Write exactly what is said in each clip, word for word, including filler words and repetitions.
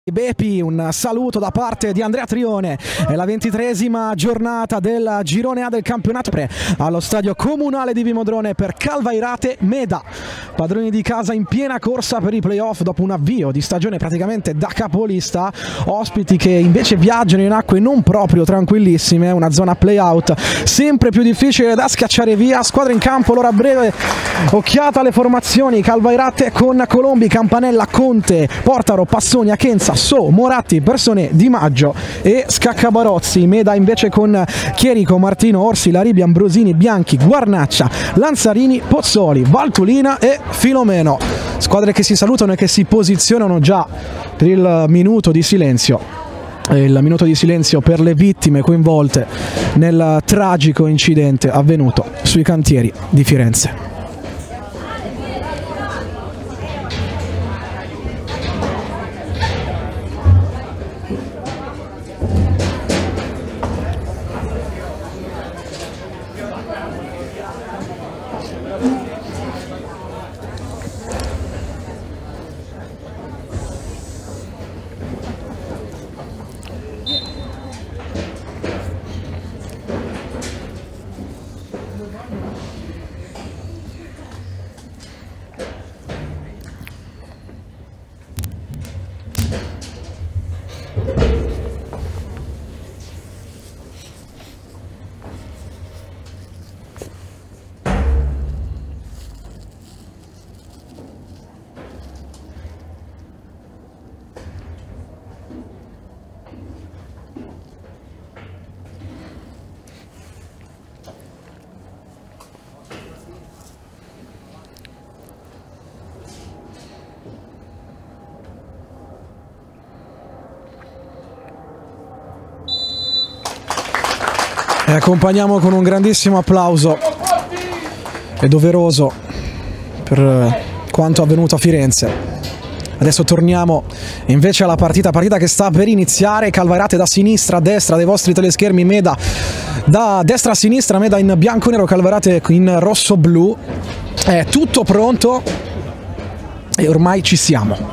Bepi, un saluto da parte di Andrea Trione. È la ventitreesima giornata del girone A del campionato allo stadio comunale di Vimodrone per Calvairate Meda, padroni di casa in piena corsa per i playoff dopo un avvio di stagione praticamente da capolista. Ospiti che invece viaggiano in acque non proprio tranquillissime, una zona playout sempre più difficile da scacciare via. Squadra in campo, l'ora breve, occhiata alle formazioni. Calvairate con Colombi, Campanella, Conte, Portaro, Passoni, Achenza, So, Moratti, Persone, Di Maggio e Scaccabarozzi. Meda invece con Chierico, Martino, Orsi, Laribi, Ambrosini, Bianchi, Guarnaccia, Lanzarini, Pozzoli, Valtulina e Filomeno. Squadre che si salutano e che si posizionano già per il minuto di silenzio. Il minuto di silenzio per le vittime coinvolte nel tragico incidente avvenuto sui cantieri di Firenze. E accompagniamo con un grandissimo applauso, è doveroso per quanto avvenuto a Firenze. Adesso torniamo invece alla partita, partita che sta per iniziare. Calvairate da sinistra a destra dei vostri teleschermi, Meda da destra a sinistra, Meda in bianco-nero, Calvairate in rosso-blu. È tutto pronto e ormai ci siamo.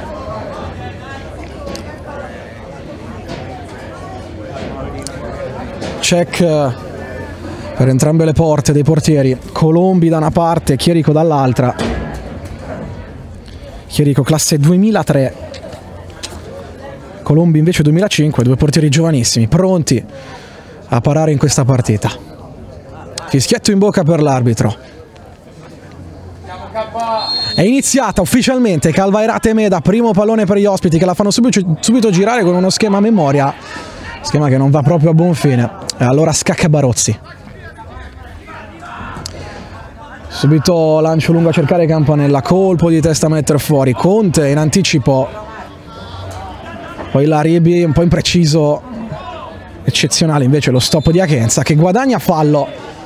Check per entrambe le porte dei portieri. Colombi da una parte, Chierico dall'altra. Chierico classe duemilatré, Colombi invece duemilacinque, due portieri giovanissimi pronti a parare in questa partita. Fischietto in bocca per l'arbitro. È iniziata ufficialmente Calvairate Meda, primo pallone per gli ospiti che la fanno subito, subito girare con uno schema a memoria, schema che non va proprio a buon fine. E allora Scaccabarozzi. Subito lancio lungo a cercare Campanella, colpo di testa a mettere fuori, Conte in anticipo, poi Laribi un po' impreciso, eccezionale invece lo stop di Achenza che guadagna fallo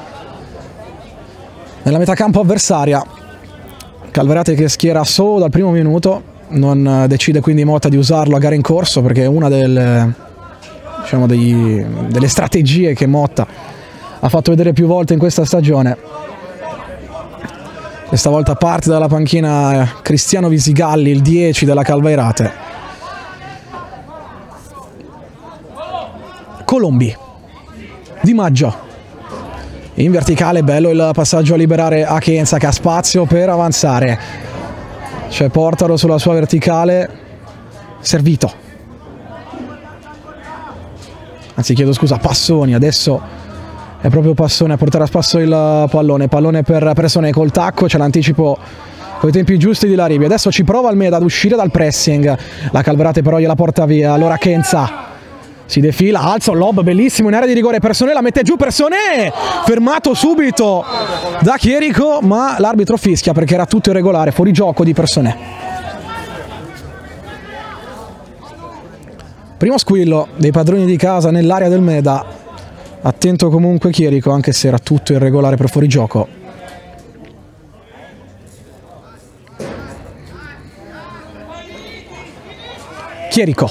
nella metà campo avversaria. Calvairate che schiera So dal primo minuto, non decide quindi Motta di usarlo a gara in corso perché è una delle, diciamo, degli, delle strategie che Motta ha fatto vedere più volte in questa stagione. Questa volta parte dalla panchina Cristiano Visigalli, il dieci della Calvairate. Colombi, Di Maggio in verticale, bello il passaggio a liberare Achenza che ha spazio per avanzare. C'è Portaro sulla sua verticale, servito. Anzi, chiedo scusa, Passoni, adesso è proprio Passone a portare a spasso il pallone. Pallone per Persone col tacco, c'è l'anticipo con i tempi giusti di Laribi. Adesso ci prova il Meda ad uscire dal pressing. La Calvairate però gliela porta via. Allora Achenza si defila, alza un lob bellissimo in area di rigore. Persone la mette giù, Persone fermato subito da Chierico, ma l'arbitro fischia perché era tutto irregolare, fuori gioco di Persone. Primo squillo dei padroni di casa nell'area del Meda. Attento comunque Chierico, anche se era tutto irregolare per fuorigioco. Chierico.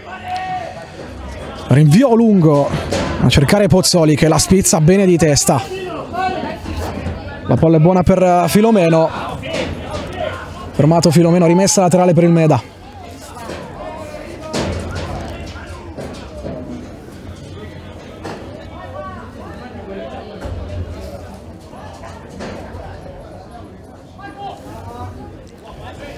Rinvio lungo a cercare Pozzoli che la spizza bene di testa. La palla è buona per Filomeno. Fermato Filomeno, rimessa laterale per il Meda.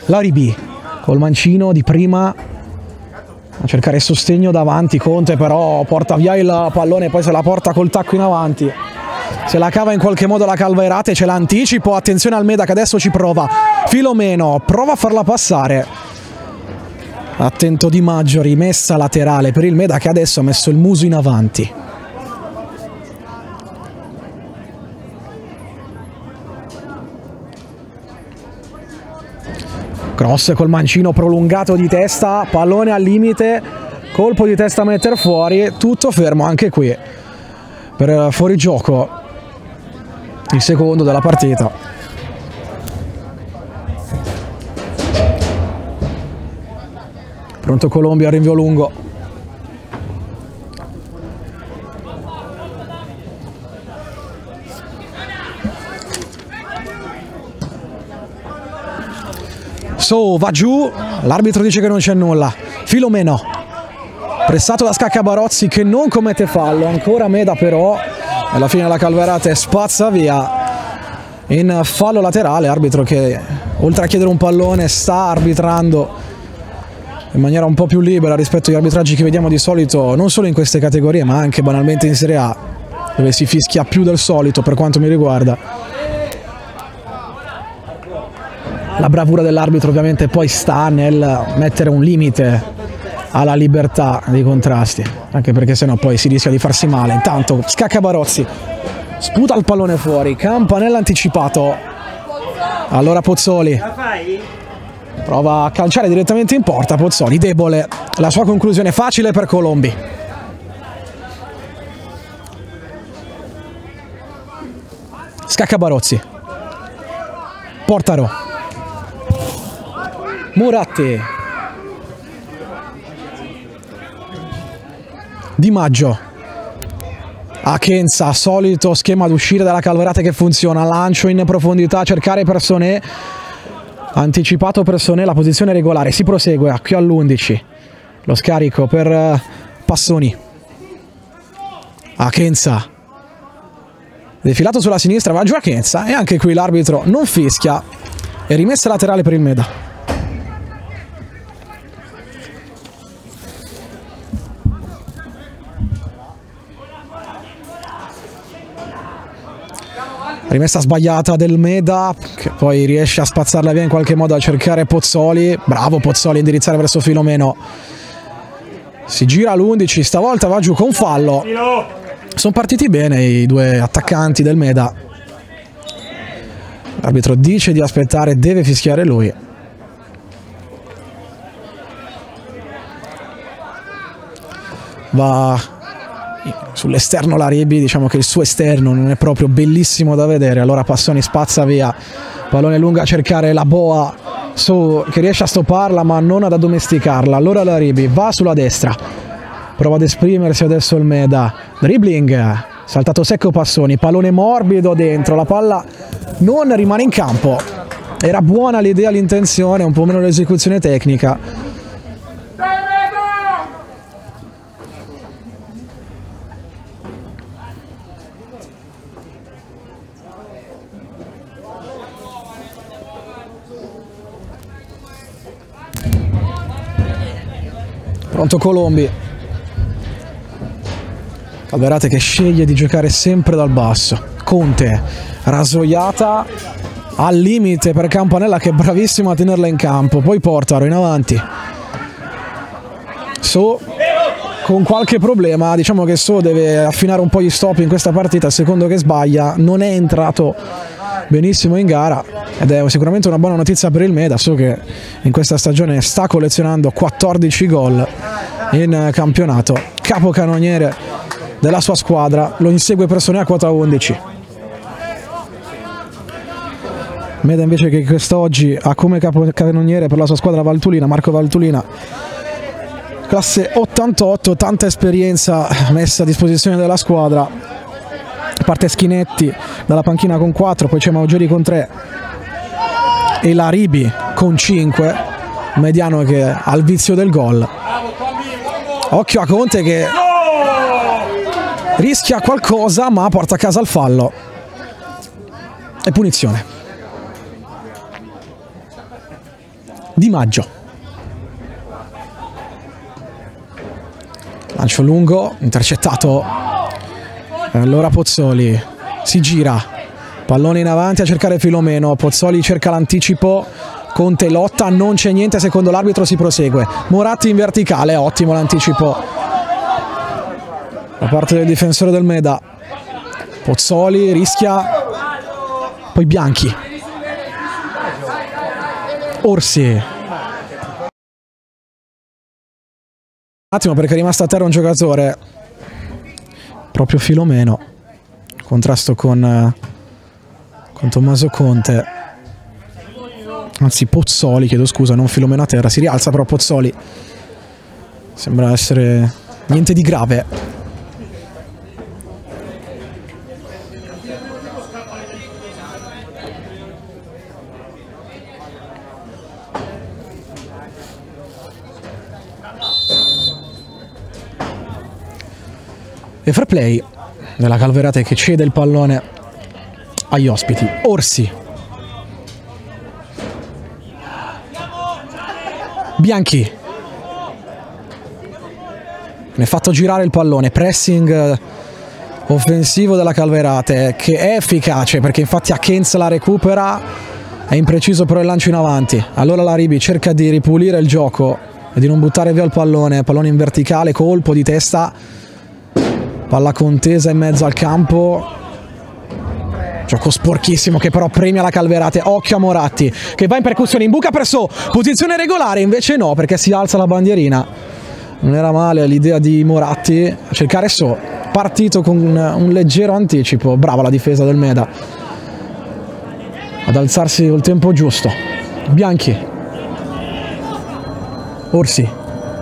Laribi col mancino di prima a cercare sostegno davanti. Conte però porta via il pallone, poi se la porta col tacco in avanti, se la cava in qualche modo la Calvairate, ce l'anticipo. Attenzione Almeda che adesso ci prova. Filomeno prova a farla passare, attento Di Maggio, rimessa laterale per il Meda che adesso ha messo il muso in avanti. Cross col mancino prolungato di testa, pallone al limite, colpo di testa a mettere fuori, tutto fermo anche qui per fuorigioco, il secondo della partita. Pronto Colombia, rinvio lungo. So, va giù, l'arbitro dice che non c'è nulla. Filomeno, pressato da Scaccabarozzi che non commette fallo, ancora Meda però, alla fine la Calvairate spazza via in fallo laterale. Arbitro che oltre a chiedere un pallone sta arbitrando in maniera un po' più libera rispetto agli arbitraggi che vediamo di solito, non solo in queste categorie ma anche banalmente in Serie A, dove si fischia più del solito per quanto mi riguarda. La bravura dell'arbitro ovviamente poi sta nel mettere un limite alla libertà dei contrasti, anche perché sennò poi si rischia di farsi male. Intanto Scaccabarozzi sputa il pallone fuori, campanella anticipato. Allora Pozzoli prova a calciare direttamente in porta. Pozzoli debole, la sua conclusione facile per Colombi. Scaccabarozzi, Portaro, Muratti, Di Maggio, Akenza, solito schema d'uscire dalla Calvairate che funziona, lancio in profondità a cercare Personet, anticipato Personet, la posizione regolare, si prosegue qui all'undici, lo scarico per Passoni, Akenza, defilato sulla sinistra, va giù Akenza e anche qui l'arbitro non fischia e rimessa laterale per il Meda. Rimessa sbagliata del Meda che poi riesce a spazzarla via in qualche modo, a cercare Pozzoli. Bravo Pozzoli a indirizzare verso Filomeno. Si gira all'undici, stavolta va giù con fallo. Sono partiti bene i due attaccanti del Meda. L'arbitro dice di aspettare, deve fischiare lui. Va sull'esterno Laribi, diciamo che il suo esterno non è proprio bellissimo da vedere. Allora Passoni spazza via, pallone lungo a cercare la boa su, che riesce a stopparla ma non ad addomesticarla. Allora Laribi va sulla destra, prova ad esprimersi adesso il Meda, dribbling, saltato secco Passoni, pallone morbido dentro, la palla non rimane in campo. Era buona l'idea, l'intenzione, un po' meno l'esecuzione tecnica. Pronto Colombi, Calvairate che sceglie di giocare sempre dal basso. Conte, rasoiata al limite per Campanella che è bravissimo a tenerla in campo. Poi Portaro in avanti. So con qualche problema, diciamo che So deve affinare un po' gli stop in questa partita. Il secondo che sbaglia, non è entrato benissimo in gara ed è sicuramente una buona notizia per il Meda. So che in questa stagione sta collezionando quattordici gol in campionato, capocannoniere della sua squadra, lo insegue Personet a quota undici. Meda invece che quest'oggi ha come capocannoniere per la sua squadra Valtulina, Marco Valtulina, classe ottantotto, tanta esperienza messa a disposizione della squadra. Parte Schinetti dalla panchina con quattro, poi c'è Maugeri con tre e Laribi con cinque, mediano che ha il vizio del gol. Occhio a Conte che rischia qualcosa ma porta a casa il fallo e punizione. Di Maggio. Lancio lungo, intercettato. E allora Pozzoli si gira, pallone in avanti a cercare Filomeno. Pozzoli cerca l'anticipo, Conte lotta, non c'è niente, secondo l'arbitro si prosegue. Moratti in verticale, ottimo l'anticipo da parte del difensore del Meda. Pozzoli rischia, poi Bianchi. Orsi. Un attimo perché è rimasto a terra un giocatore, proprio Filomeno. Contrasto con, con Tommaso Conte. Anzi Pozzoli, chiedo scusa, non Filomeno a terra. Si rialza però Pozzoli. Sembra essere niente di grave. E fair play della Calverate che cede il pallone agli ospiti. Orsi. Bianchi. Ne ha fatto girare il pallone. Pressing offensivo della Calverate che è efficace perché infatti Akenz la recupera. È impreciso però il lancio in avanti. Allora la Ribi cerca di ripulire il gioco e di non buttare via il pallone. Pallone in verticale, colpo di testa. Palla contesa in mezzo al campo. Gioco sporchissimo che però premia la Calverate. Occhio a Moratti che va in percussione, in buca per So. Posizione regolare, invece no, perché si alza la bandierina. Non era male l'idea di Moratti a cercare So. Partito con un, un leggero anticipo. Brava la difesa del Meda ad alzarsi col tempo giusto. Bianchi. Orsi.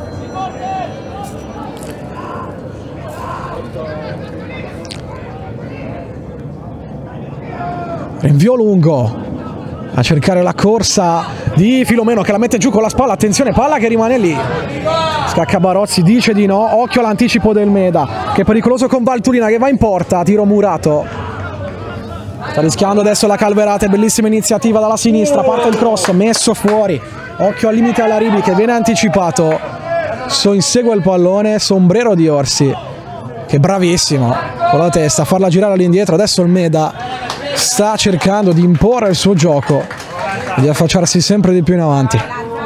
Rinvio lungo a cercare la corsa di Filomeno che la mette giù con la spalla. Attenzione, palla che rimane lì. Scacca Barozzi, dice di no. Occhio all'anticipo del Meda che è pericoloso con Valturina che va in porta. Tiro murato. Sta rischiando adesso la Calverate. Bellissima iniziativa dalla sinistra. Parte il cross, messo fuori. Occhio al limite alla Ribi che viene anticipato. So insegue il pallone. Sombrero di Orsi che è bravissimo con la testa a farla girare all'indietro. Adesso il Meda sta cercando di imporre il suo gioco e di affacciarsi sempre di più in avanti.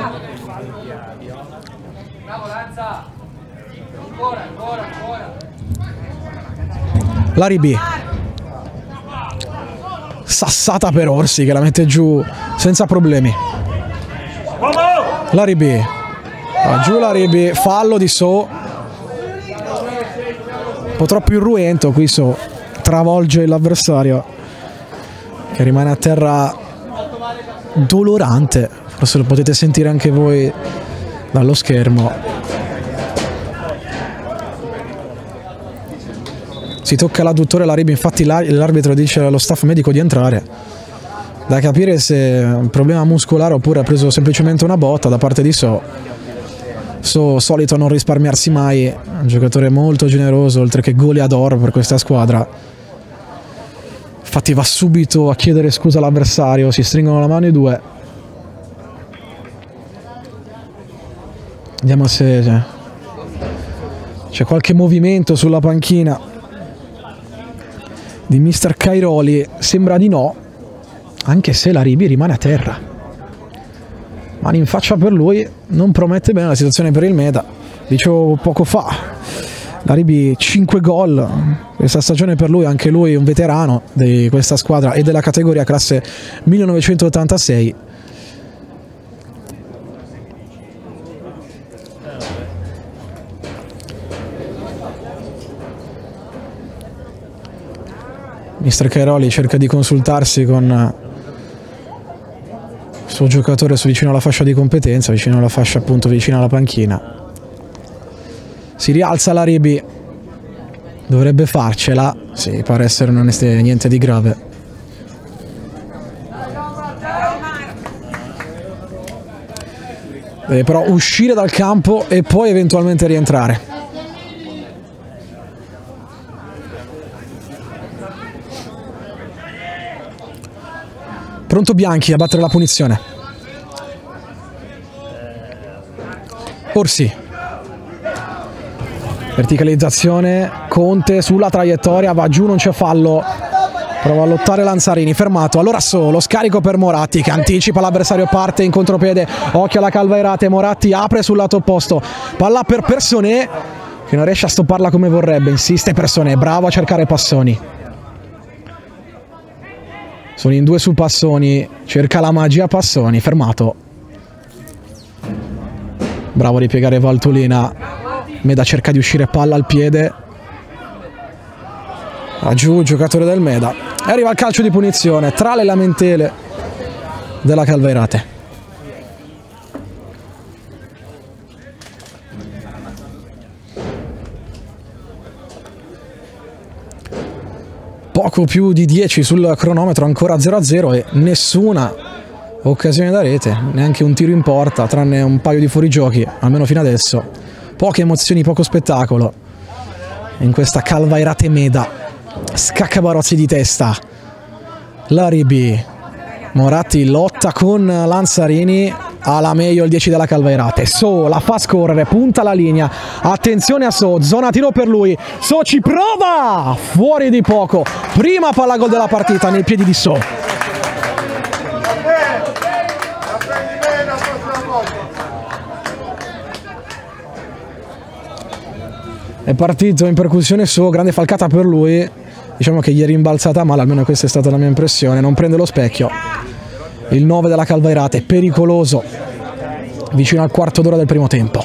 La Ribi. Sassata per Orsi che la mette giù senza problemi. La Ribi. Va giù la Ribi. Fallo di So. Un po' troppo irruento qui So. Travolge l'avversario che rimane a terra dolorante. Forse lo potete sentire anche voi dallo schermo. Si tocca l'adduttore la Ribi, infatti l'arbitro dice allo staff medico di entrare. Da capire se è un problema muscolare oppure ha preso semplicemente una botta da parte di So. So solito non risparmiarsi mai, un giocatore molto generoso oltre che goleador per questa squadra. Infatti va subito a chiedere scusa all'avversario, si stringono la mano i due. Vediamo se c'è qualche movimento sulla panchina di mister Cairoli. Sembra di no, anche se la Ribi rimane a terra. Mani in faccia per lui, non promette bene la situazione per il Meda. Dicevo poco fa, la Ribi cinque gol questa stagione per lui, anche lui un veterano di questa squadra e della categoria classe millenovecentottantasei. mister Cairoli cerca di consultarsi con il suo giocatore su vicino alla fascia di competenza, vicino alla fascia appunto vicino alla panchina. Si rialza la Ribi, dovrebbe farcela, sì, pare essere non è niente di grave. Deve però uscire dal campo e poi eventualmente rientrare. Pronto Bianchi a battere la punizione. Orsi, verticalizzazione, Conte sulla traiettoria, va giù, non c'è fallo, prova a lottare Lanzarini, fermato, allora solo, scarico per Moratti che anticipa l'avversario, parte in contropiede, occhio alla Calvairate, Moratti apre sul lato opposto, palla per Personet che non riesce a stopparla come vorrebbe, insiste Personet, bravo a cercare Passoni. Sono in due su Passoni, cerca la magia Passoni, fermato. Bravo a ripiegare Valtolina, Meda cerca di uscire palla al piede. Va giù il giocatore del Meda. E arriva il calcio di punizione tra le lamentele della Calvairate. Poco più di dieci sul cronometro, ancora zero a zero e nessuna occasione da rete, neanche un tiro in porta, tranne un paio di fuorigiochi, almeno fino adesso. Poche emozioni, poco spettacolo in questa Calvairate Meda. Scacca Barozzi di testa, Laribi, Moratti lotta con Lanzarini, ha la meglio il dieci della Calvairate. So la fa scorrere, punta la linea, attenzione a So, zona tiro per lui, So ci prova, fuori di poco, prima palla gol della partita nei piedi di So. È partito in percussione So, grande falcata per lui, diciamo che gli è rimbalzata male, almeno questa è stata la mia impressione, non prende lo specchio. Il nove della Calvairate, pericoloso, vicino al quarto d'ora del primo tempo.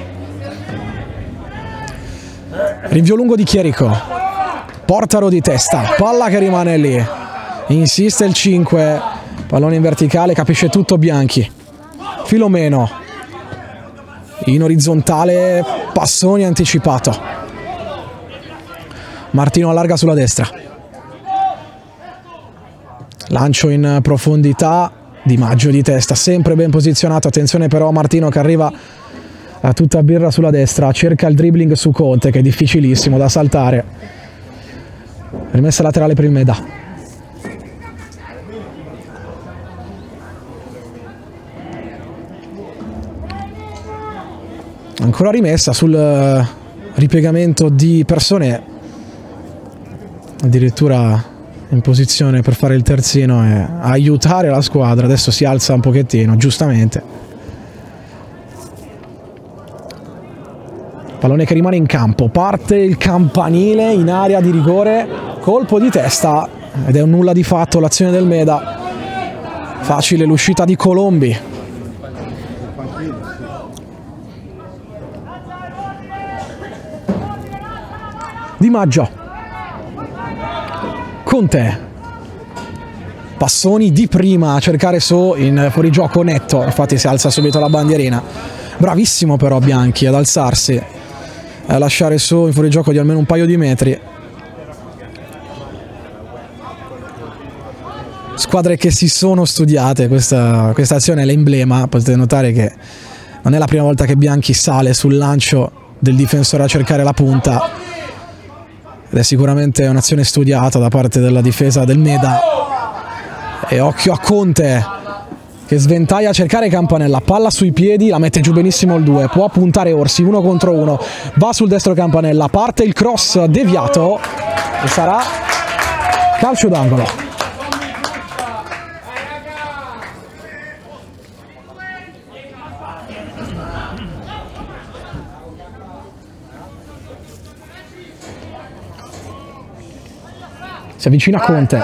Rinvio lungo di Chierico, Portaro di testa, palla che rimane lì, insiste il cinque, pallone in verticale, capisce tutto Bianchi. Filomeno, in orizzontale, Passoni anticipato. Martino allarga sulla destra. Lancio in profondità, Di Maggio di testa, sempre ben posizionato, attenzione però a Martino che arriva a tutta birra sulla destra, cerca il dribbling su Conte che è difficilissimo da saltare. Rimessa laterale per il Meda. Ancora rimessa sul ripiegamento di Personet, addirittura in posizione per fare il terzino e aiutare la squadra. Adesso si alza un pochettino, giustamente. Pallone che rimane in campo, parte il campanile in area di rigore, colpo di testa ed è un nulla di fatto l'azione del Meda. Facile l'uscita di Colombi. Di Maggio, Conte, Passoni di prima a cercare So in fuorigioco netto, infatti si alza subito la bandierina. Bravissimo però Bianchi ad alzarsi, a lasciare So in fuorigioco di almeno un paio di metri. Squadre che si sono studiate, questa, questa azione è l'emblema, potete notare che non è la prima volta che Bianchi sale sul lancio del difensore a cercare la punta. Ed è sicuramente un'azione studiata da parte della difesa del Meda. E occhio a Conte che sventaglia a cercare Campanella, palla sui piedi, la mette giù benissimo il due, può puntare Orsi, uno contro uno, va sul destro Campanella, parte il cross deviato e sarà calcio d'angolo. Si avvicina Conte,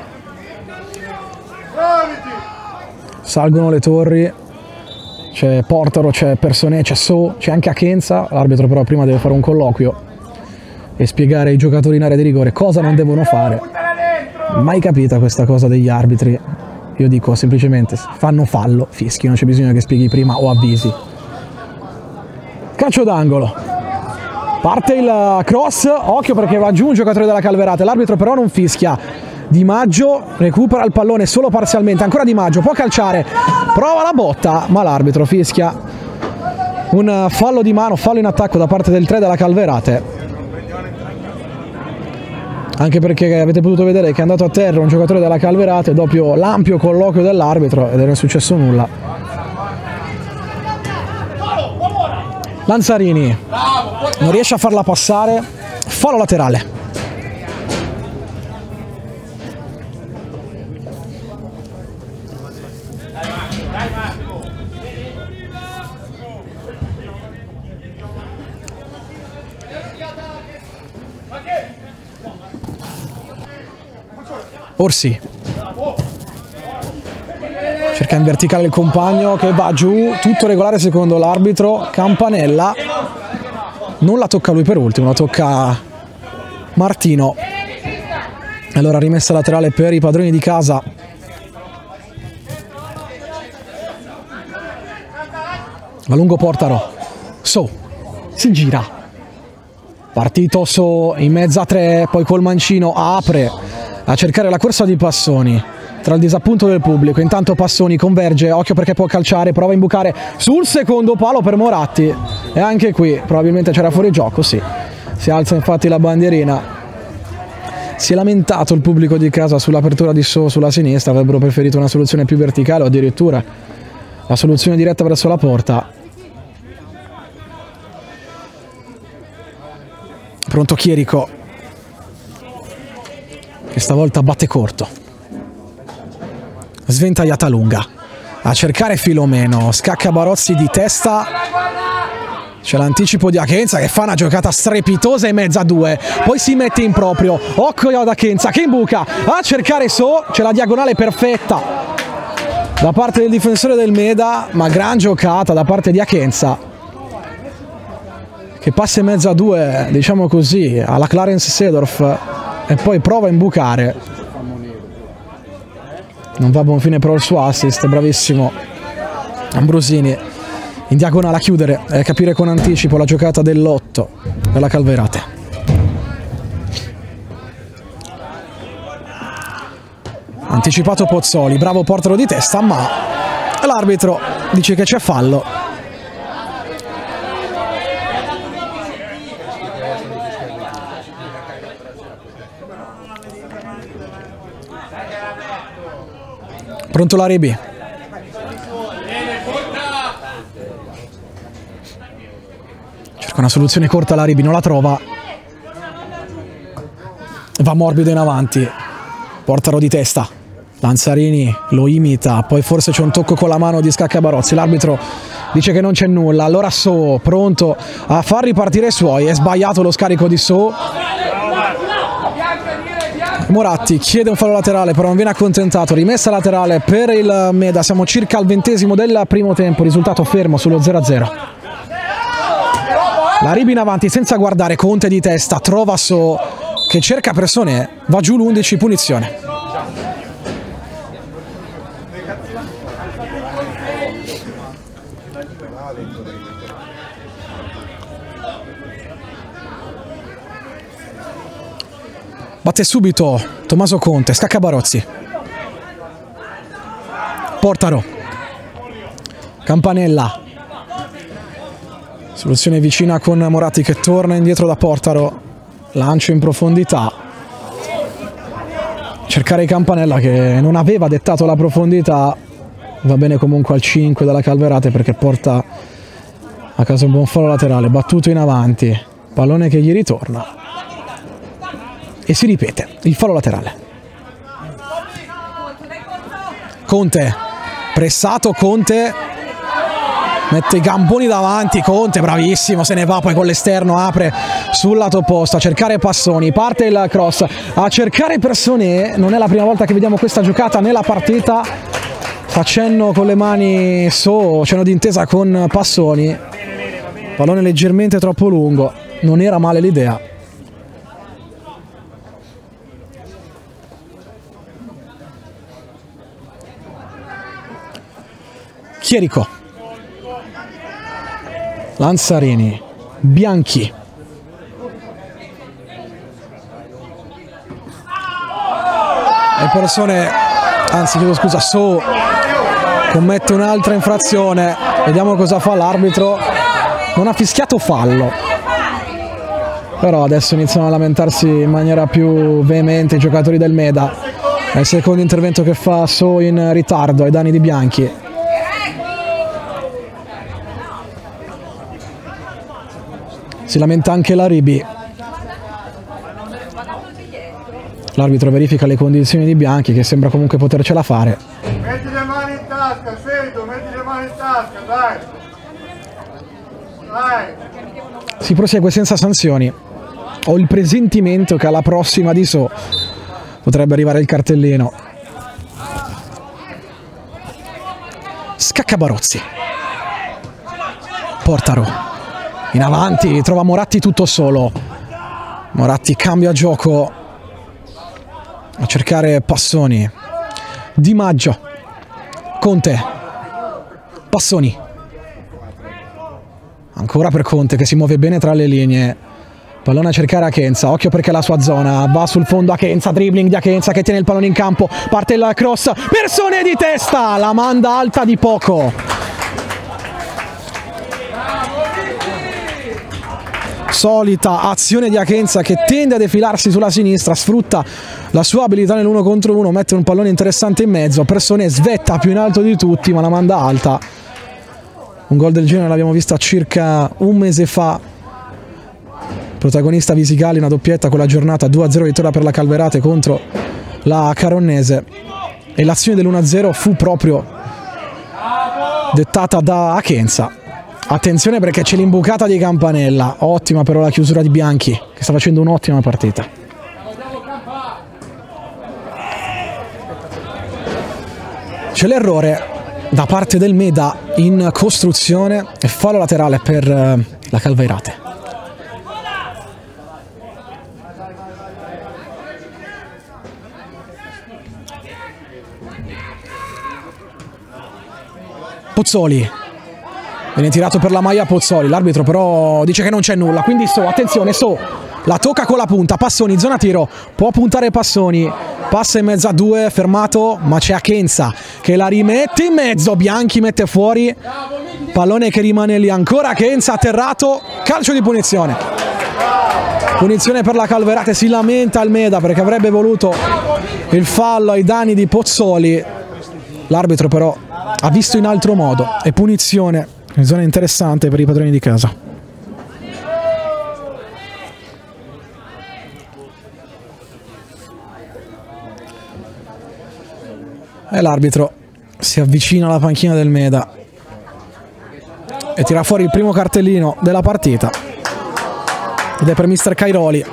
salgono le torri, c'è Portaro, c'è Personet, c'è So, c'è anche Achenza. L'arbitro però prima deve fare un colloquio e spiegare ai giocatori in area di rigore cosa non devono fare. Mai capita questa cosa degli arbitri, io dico semplicemente fanno fallo, fischi, non c'è bisogno che spieghi prima o avvisi. Calcio d'angolo. Parte il cross, occhio perché va giù un giocatore della Calvairate, l'arbitro però non fischia. Di Maggio recupera il pallone solo parzialmente, ancora Di Maggio, può calciare, prova la botta, ma l'arbitro fischia un fallo di mano, fallo in attacco da parte del tre della Calvairate. Anche perché avete potuto vedere che è andato a terra un giocatore della Calvairate dopo l'ampio colloquio dell'arbitro ed non è successo nulla. Lanzarini non riesce a farla passare, fallo laterale. Orsi cerca in verticale il compagno che va giù, tutto regolare secondo l'arbitro. Campanella non la tocca lui per ultimo, la tocca Martino. Allora rimessa laterale per i padroni di casa. A lungo Portaro, So si gira, partito So in mezzo a tre, poi col mancino apre a cercare la corsa di Passoni tra il disappunto del pubblico. Intanto Passoni converge, occhio perché può calciare, prova a imbucare sul secondo palo per Moratti e anche qui probabilmente c'era fuori gioco. Sì, si alza infatti la bandierina. Si è lamentato il pubblico di casa sull'apertura di So sulla sinistra, avrebbero preferito una soluzione più verticale o addirittura la soluzione diretta verso la porta. Pronto Chierico, che stavolta batte corto. Sventagliata lunga a cercare Filomeno, scacca Barozzi di testa, c'è l'anticipo di Akenza che fa una giocata strepitosa in mezzo a due, poi si mette in proprio, occhio ad Akenza che imbuca a cercare So, c'è la diagonale perfetta da parte del difensore del Meda, ma gran giocata da parte di Akenza che passa in mezzo a due, diciamo così, alla Clarence Seedorf e poi prova a imbucare. Non va a buon fine però il suo assist, bravissimo Ambrosini in diagonale a chiudere e capire con anticipo la giocata dell'otto della Calverate. Anticipato Pozzoli, bravo Portaro di testa, ma l'arbitro dice che c'è fallo. Pronto l'Aribi. Cerca una soluzione corta l'Aribi, non la trova. Va morbido in avanti. Portaro di testa. Lanzarini lo imita, poi forse c'è un tocco con la mano di Scacca Barozzi. L'arbitro dice che non c'è nulla. Allora So, pronto a far ripartire i suoi. È sbagliato lo scarico di So. Moratti chiede un fallo laterale, però non viene accontentato. Rimessa laterale per il Meda. Siamo circa al ventesimo del primo tempo, risultato fermo sullo zero a zero. L'Aribi in avanti senza guardare, Conte di testa, trova So che cerca pressione, va giù l'undici, punizione. Batte subito Tommaso Conte, scacca Barozzi. Portaro. Campanella. Soluzione vicina con Moratti che torna indietro da Portaro. Lancio in profondità. Cercare Campanella che non aveva dettato la profondità. Va bene comunque al cinque dalla Calverate perché porta a casa un buon fallo laterale. Battuto in avanti. Pallone che gli ritorna. E si ripete il fallo laterale. Conte, pressato Conte, mette i gamboni davanti, Conte bravissimo, se ne va poi con l'esterno, apre sul lato opposto a cercare Passoni, parte il cross a cercare Persone. Non è la prima volta che vediamo questa giocata nella partita. Faccenno con le mani So, cenno d'intesa con Passoni, pallone leggermente troppo lungo, non era male l'idea. Chierico, Lanzarini, Bianchi, e Persone, anzi chiedo scusa, So commette un'altra infrazione. Vediamo cosa fa l'arbitro. Non ha fischiato fallo, però adesso iniziano a lamentarsi in maniera più veemente i giocatori del Meda. È il secondo intervento che fa So in ritardo ai danni di Bianchi. Si lamenta anche la Ribi. L'arbitro verifica le condizioni di Bianchi, che sembra comunque potercela fare. Metti le mani in tasca, Sedo, metti le mani in tasca, dai. Dai. Si prosegue senza sanzioni. Ho il presentimento che alla prossima di So potrebbe arrivare il cartellino. Scacca Barozzi. Portaro. In avanti, trova Moratti tutto solo. Moratti cambia gioco. A cercare Passoni. Di Maggio. Conte. Passoni. Ancora per Conte che si muove bene tra le linee. Pallone a cercare Akenza, occhio perché la sua zona va sul fondo. Akenza, dribbling di Akenza che tiene il pallone in campo, parte il cross, Persone di testa, la manda alta di poco. Solita azione di Akenza che tende a defilarsi sulla sinistra, sfrutta la sua abilità nell'uno contro uno, mette un pallone interessante in mezzo. Persone svetta più in alto di tutti ma la manda alta. Un gol del genere l'abbiamo vista circa un mese fa. Protagonista Visigali, una doppietta con la giornata, due a zero vittoria per la Calverate contro la Caronnese, e l'azione dell'uno a zero fu proprio dettata da Akenza. Attenzione perché c'è l'imbucata di Campanella, ottima però la chiusura di Bianchi che sta facendo un'ottima partita. C'è l'errore da parte del Meda in costruzione e fallo laterale per la Calverate. Pozzoli viene tirato per la maglia Pozzoli, l'arbitro però dice che non c'è nulla, quindi So, attenzione, So la tocca con la punta, Passoni, zona tiro, può puntare Passoni, passa in mezzo a due, fermato, ma c'è Akenza che la rimette in mezzo, Bianchi mette fuori, pallone che rimane lì, ancora Akenza atterrato, calcio di punizione. Punizione per la Calverate, si lamenta Almeda perché avrebbe voluto il fallo ai danni di Pozzoli, l'arbitro però ha visto in altro modo, e punizione in zona interessante per i padroni di casa. E l'arbitro si avvicina alla panchina del Meda e tira fuori il primo cartellino della partita, ed è per mister Cairoli.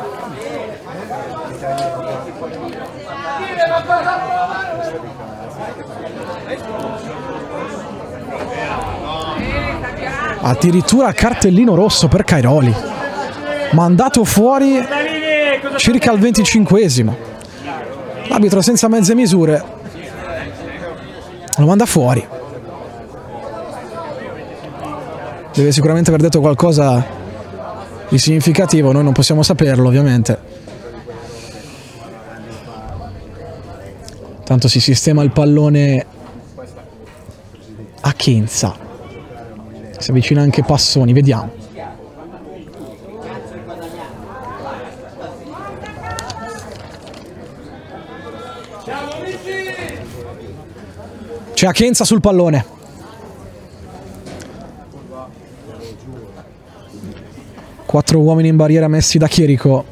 Addirittura cartellino rosso per Cairoli, mandato fuori circa al venticinquesimo. L'arbitro senza mezze misure lo manda fuori. Deve sicuramente aver detto qualcosa di significativo, noi non possiamo saperlo ovviamente. Tanto si sistema il pallone Akenza. Si avvicina anche Passoni, vediamo. C'è Akenza sul pallone. Quattro uomini in barriera messi da Chierico.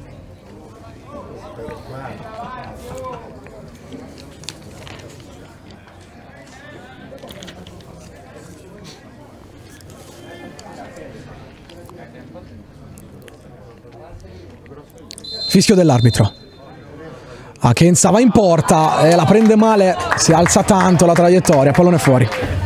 Fischio dell'arbitro. Akenza va in porta e la prende male, si alza tanto la traiettoria, pallone fuori.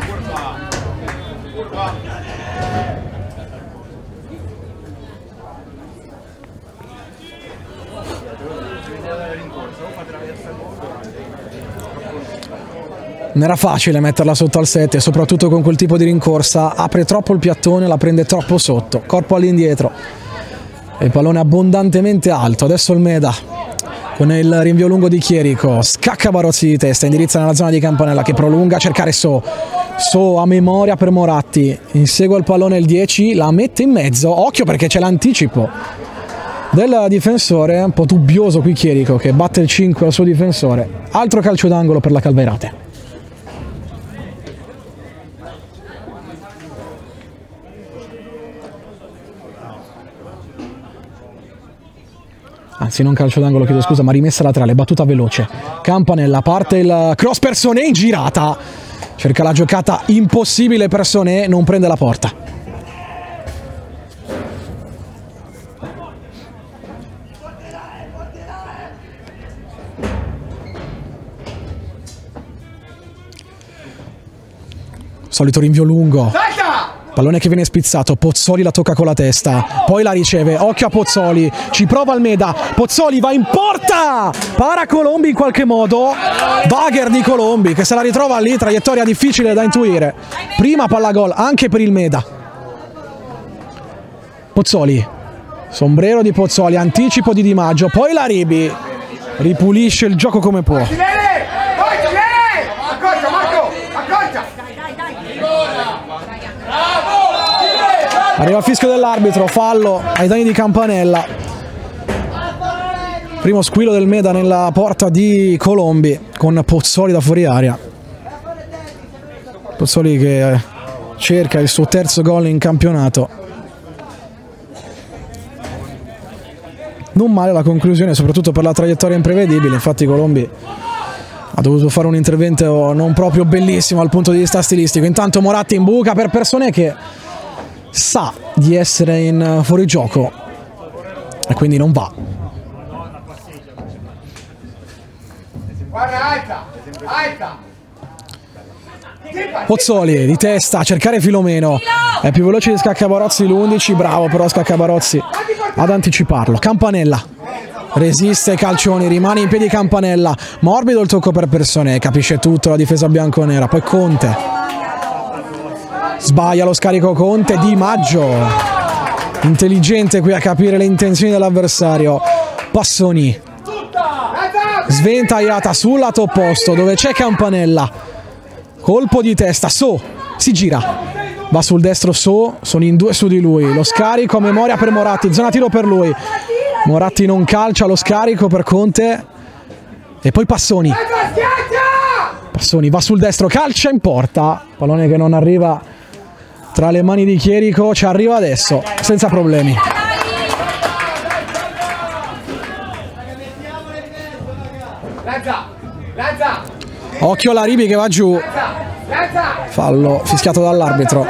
Non era facile metterla sotto al sette, soprattutto con quel tipo di rincorsa, apre troppo il piattone, la prende troppo sotto, corpo all'indietro. Il pallone abbondantemente alto, adesso il Meda con il rinvio lungo di Chierico, scacca Barozzi di testa, indirizza nella zona di Campanella che prolunga a cercare So, So a memoria per Moratti, insegue il pallone il dieci, la mette in mezzo, occhio perché c'è l'anticipo del difensore, un po' dubbioso qui Chierico che batte il cinque al suo difensore, altro calcio d'angolo per la Calverate. anzi non calcio d'angolo, chiedo scusa, ma rimessa laterale, battuta veloce. Campanella, parte il cross per Soné in girata, cerca la giocata impossibile per Soné, non prende la porta. Solito rinvio lungo, pallone che viene spizzato, Pozzoli la tocca con la testa, poi la riceve, occhio a Pozzoli, ci prova Almeda, Pozzoli va in porta, para Colombi in qualche modo, Bagher di Colombi che se la ritrova lì, traiettoria difficile da intuire, prima palla gol anche per il Meda. Pozzoli, sombrero di Pozzoli, anticipo di Di Maggio, poi la Ribi, ripulisce il gioco come può. Arriva il fischio dell'arbitro, fallo ai danni di Campanella. Primo squillo del Meda nella porta di Colombi con Pozzoli da fuori area. Pozzoli che cerca il suo terzo gol in campionato. Non male la conclusione, soprattutto per la traiettoria imprevedibile. Infatti Colombi ha dovuto fare un intervento non proprio bellissimo dal punto di vista stilistico. Intanto Moratti in buca per Persone che sa di essere in fuorigioco e quindi non va. Pozzoli di testa a cercare Filomeno, è più veloce di Scaccabarozzi l'undici, bravo però Scaccabarozzi ad anticiparlo. Campanella resiste Calcioni, rimane in piedi Campanella, morbido il tocco per Persone, capisce tutto la difesa bianconera, poi Conte sbaglia lo scarico Conte, Di Maggio intelligente qui a capire le intenzioni dell'avversario, Passoni sventagliata sul lato opposto dove c'è Campanella, colpo di testa, So si gira, va sul destro So, sono in due su di lui, lo scarico a memoria per Moratti, zona tiro per lui, Moratti non calcia, lo scarico per Conte e poi Passoni Passoni va sul destro, calcia in porta, pallone che non arriva tra le mani di Chierico, ci arriva adesso senza problemi. Occhio alla Ribi che va giù, fallo fischiato dall'arbitro.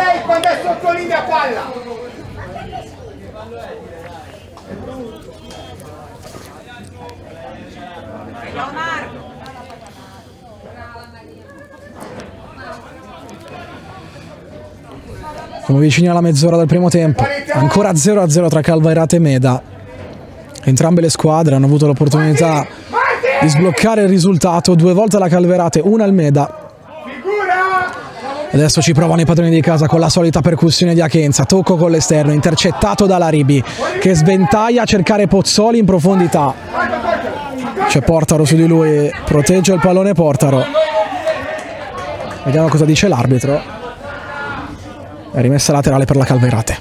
Siamo vicini alla mezz'ora del primo tempo, ancora zero a zero tra Calvairate e Meda. Entrambe le squadre hanno avuto l'opportunità di sbloccare il risultato, due volte la Calvairate, una al Meda. Adesso ci provano i padroni di casa con la solita percussione di Achenza, tocco con l'esterno, intercettato dalla Ribi che sventaglia a cercare Pozzoli in profondità. C'è Portaro su di lui, protegge il pallone Portaro. Vediamo cosa dice l'arbitro. È rimessa laterale per la Calvairate.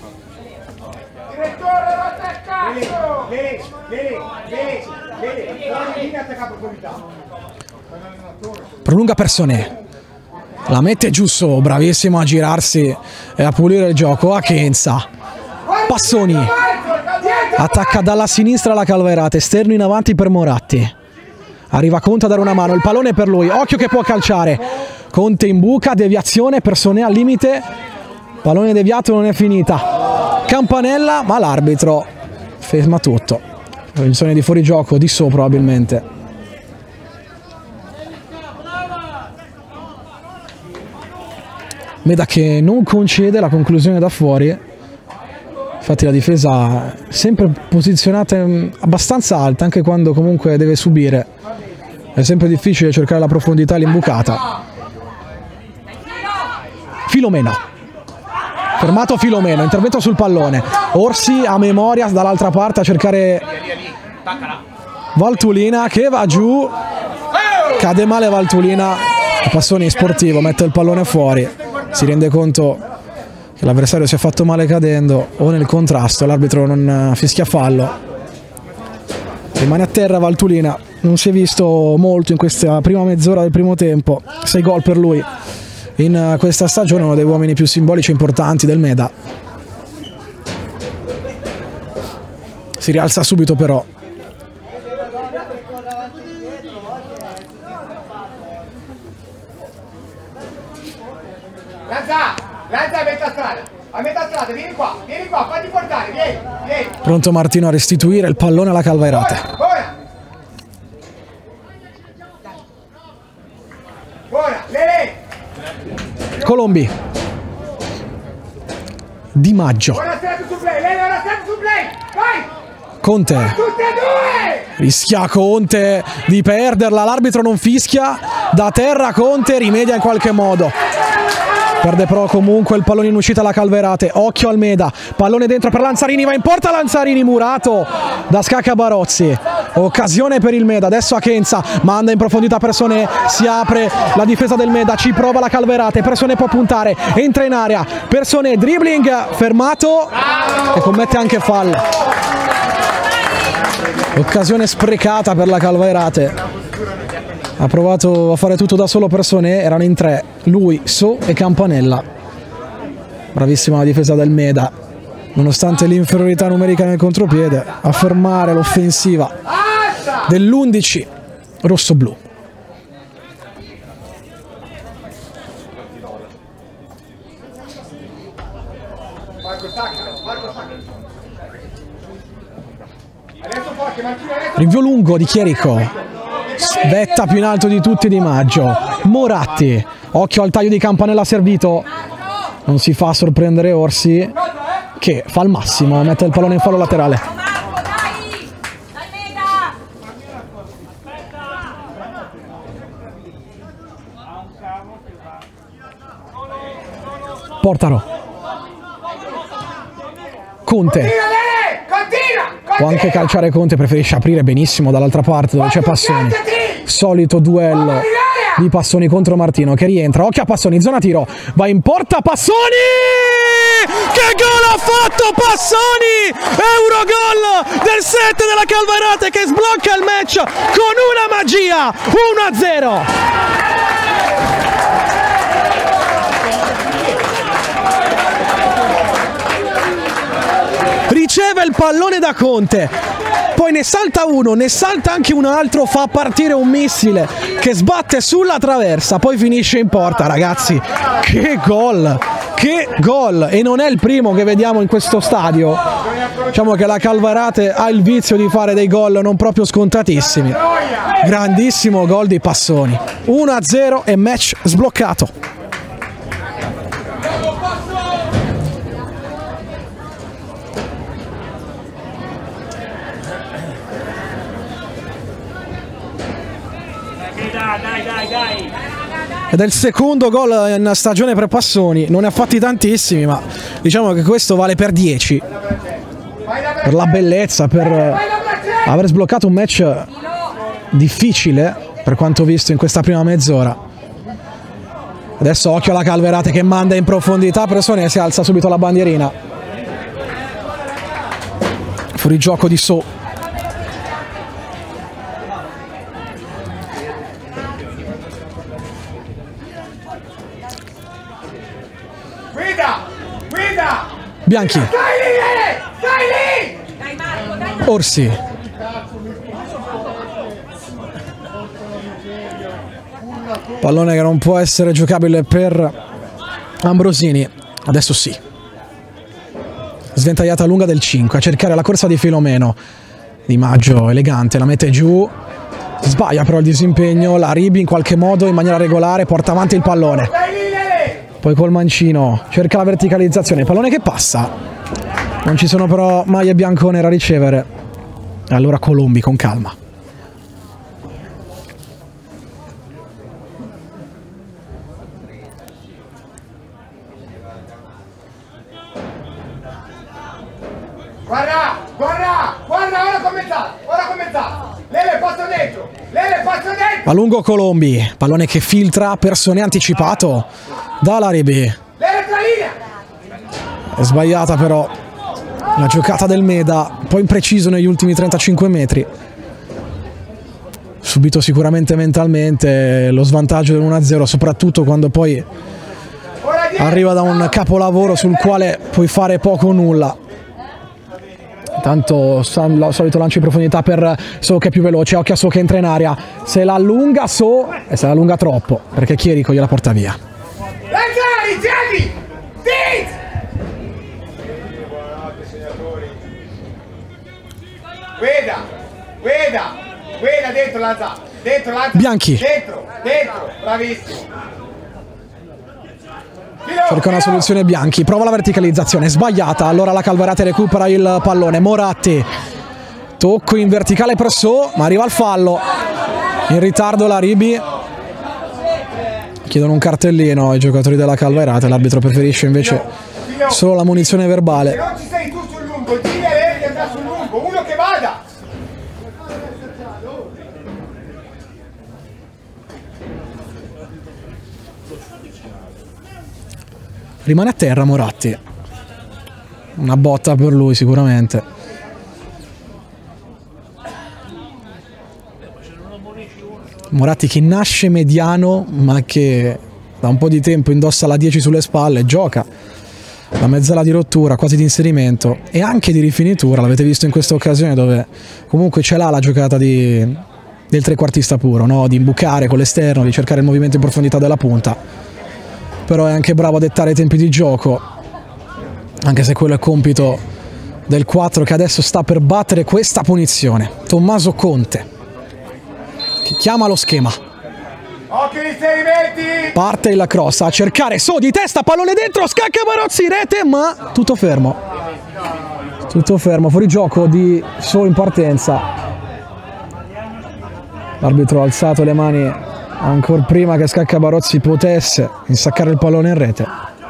Prolunga Persone, la mette giù So, bravissimo a girarsi e a pulire il gioco. Achenza, Passoni attacca dalla sinistra la Calvairate, esterno in avanti per Moratti, arriva Conte a dare una mano, il pallone per lui, occhio che può calciare, Conte in buca, deviazione, Persone al limite, pallone deviato, non è finita, Campanella, ma l'arbitro ferma tutto, posizione di fuorigioco di So probabilmente. Meda che non concede la conclusione da fuori, infatti la difesa è sempre posizionata abbastanza alta anche quando comunque deve subire, è sempre difficile cercare la profondità e l'imbucata. Filomeno, fermato Filomeno, intervento sul pallone, Orsi a memoria dall'altra parte a cercare Valtulina che va giù, cade male Valtulina, Passoni sportivo, mette il pallone fuori, si rende conto che l'avversario si è fatto male cadendo o nel contrasto, l'arbitro non fischia fallo, rimane a terra Valtulina, non si è visto molto in questa prima mezz'ora del primo tempo, sei gol per lui in questa stagione, uno dei uomini più simbolici e importanti del Meda. Si rialza subito però Lanza, lanza a metà strada, a metà strada, vieni qua, vieni qua, fatti portare, vieni, vieni. Pronto Martino a restituire il pallone alla Calvairate. Ora, ora, Lele. Colombi. Di Maggio. Ora stai su play, Lele, ora stai su play, vai. Conte. Tutte e due. Rischia Conte di perderla, l'arbitro non fischia, da terra Conte rimedia in qualche modo. Perde però comunque il pallone in uscita alla Calvairate. Occhio al Meda, pallone dentro per Lanzarini, va in porta Lanzarini, murato da Scacca Barozzi. Occasione per il Meda, adesso Akenza manda in profondità Persone, si apre la difesa del Meda, ci prova la Calvairate, Persone può puntare, entra in area, Persone dribbling, fermato e commette anche fallo. Occasione sprecata per la Calvairate. Ha provato a fare tutto da solo Persone, erano in tre, lui, So e Campanella. Bravissima la difesa del Meda, nonostante l'inferiorità numerica nel contropiede, a fermare l'offensiva dell'undici rosso-blu. Rinvio lungo di Chierico. Vetta più in alto di tutti Di Maggio. Moratti, occhio al taglio di Campanella servito, non si fa sorprendere Orsi che fa il massimo, mette il pallone in fallo laterale. Portaro. Conte. Può anche calciare Conte, preferisce aprire benissimo dall'altra parte dove c'è Passoni. Solito duello di Passoni contro Martino che rientra. Occhio a Passoni, zona tiro, va in porta Passoni! Che gol ha fatto Passoni! Eurogol del set della Calvairate che sblocca il match con una magia! uno a zero! Riceve il pallone da Conte, poi ne salta uno, ne salta anche un altro, fa partire un missile che sbatte sulla traversa, poi finisce in porta. Ragazzi, che gol, che gol! E non è il primo che vediamo in questo stadio. Diciamo che la Calvairate ha il vizio di fare dei gol non proprio scontatissimi. Grandissimo gol di Passoni, uno a zero e match sbloccato. Ed è il secondo gol in stagione per Passoni, non ne ha fatti tantissimi, ma diciamo che questo vale per dieci, per la bellezza, per aver sbloccato un match difficile per quanto visto in questa prima mezz'ora. Adesso occhio alla Calvairate che manda in profondità, Persone si alza subito la bandierina. Fuori gioco di So. Bianchi. Stai lì, stai lì! Orsi. Pallone che non può essere giocabile per Ambrosini. Adesso sì. Sventagliata lunga del cinque a cercare la corsa di Filomeno. Di Maggio elegante, la mette giù. Sbaglia però il disimpegno. La Ribi in qualche modo in maniera regolare porta avanti il pallone. Poi col mancino cerca la verticalizzazione, pallone che passa, non ci sono però maglie bianconere a ricevere. E allora Colombi con calma. Guarda, guarda, guarda, ora cominciato, ora cominciato. Lele, passo dentro, Lele, passo dentro. A lungo Colombi, pallone che filtra, Persone anticipato dalla Ribi. È sbagliata però la giocata del Meda, un po' impreciso negli ultimi trentacinque metri. Subito sicuramente mentalmente lo svantaggio dell'uno a zero, soprattutto quando poi arriva da un capolavoro sul quale puoi fare poco o nulla. Tanto il solito lancio in profondità per So che è più veloce, occhio a So che entra in area, se la allunga So e se la allunga troppo perché Chierico gliela porta via. Lanciali, tieni! Dit! Guida, guida, guida dentro Lanza, dentro Lanza. Bianchi. Dentro, dentro, bravissimo. Cerca una soluzione Bianchi, prova la verticalizzazione, sbagliata, allora la Calvarate recupera il pallone, Moratti, tocco in verticale per So, ma arriva al fallo, in ritardo la Ribi, chiedono un cartellino ai giocatori della Calvarate, l'arbitro preferisce invece solo la munizione verbale. Se non ci sei tu sul lungo, gira lei che andrà sul lungo, uno che vada! Rimane a terra Moratti, una botta per lui sicuramente. Moratti che nasce mediano ma che da un po' di tempo indossa la dieci sulle spalle, gioca la mezzala di rottura, quasi di inserimento e anche di rifinitura, l'avete visto in questa occasione dove comunque ce l'ha la giocata di, del trequartista puro, no? Di imbucare con l'esterno, di cercare il movimento in profondità della punta. Però è anche bravo a dettare i tempi di gioco, anche se quello è compito del quattro che adesso sta per battere questa punizione. Tommaso Conte che chiama lo schema, occhio agli inserimenti, parte il cross a cercare So di testa, pallone dentro, scacca Barozzi, rete, ma tutto fermo, tutto fermo, fuori gioco di So in partenza. L'arbitro ha alzato le mani ancora prima che Scacca Barozzi potesse insaccare il pallone in rete.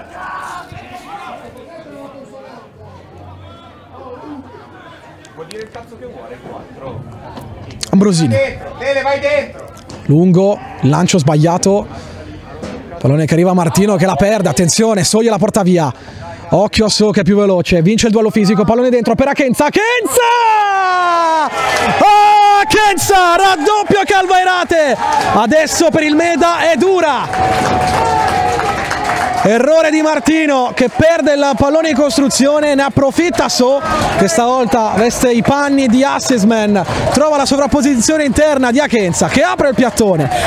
Ambrosini, vai dentro. Lungo, lancio sbagliato, pallone che arriva a Martino che la perde, attenzione, So gliela porta via, occhio a So che è più veloce, vince il duello fisico, pallone dentro per Akenza, Akenza! Oh! Akenza, raddoppio Calvairate, adesso per il Meda è dura, errore di Martino che perde il pallone in costruzione, ne approfitta So che stavolta veste i panni di Assessman, trova la sovrapposizione interna di Akenza che apre il piattone.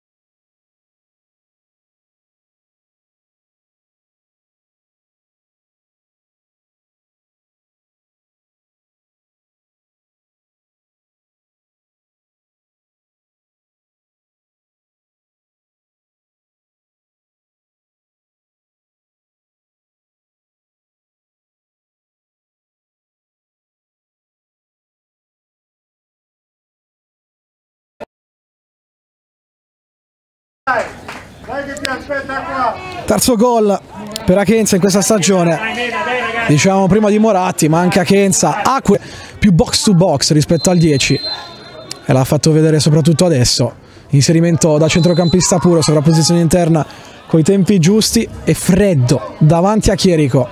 Dai che ti aspetta qua. Terzo gol per Akenza in questa stagione, diciamo prima di Moratti, ma anche Akenza ha più box to box rispetto al dieci e l'ha fatto vedere soprattutto adesso, inserimento da centrocampista puro, sovrapposizione interna con i tempi giusti e freddo davanti a Chierico.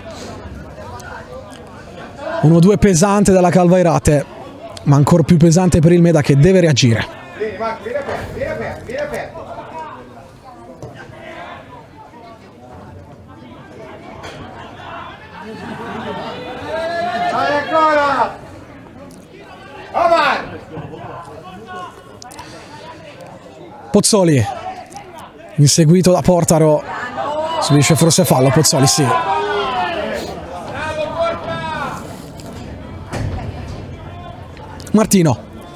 uno due pesante dalla Calvairate, ma ancora più pesante per il Meda che deve reagire. Vieni Marco, vieni aperto, vieni aperto, vieni aperto. Vai ancora! Avanti! Pozzoli, inseguito da Portaro, subisce forse fallo, Pozzoli sì. Martino.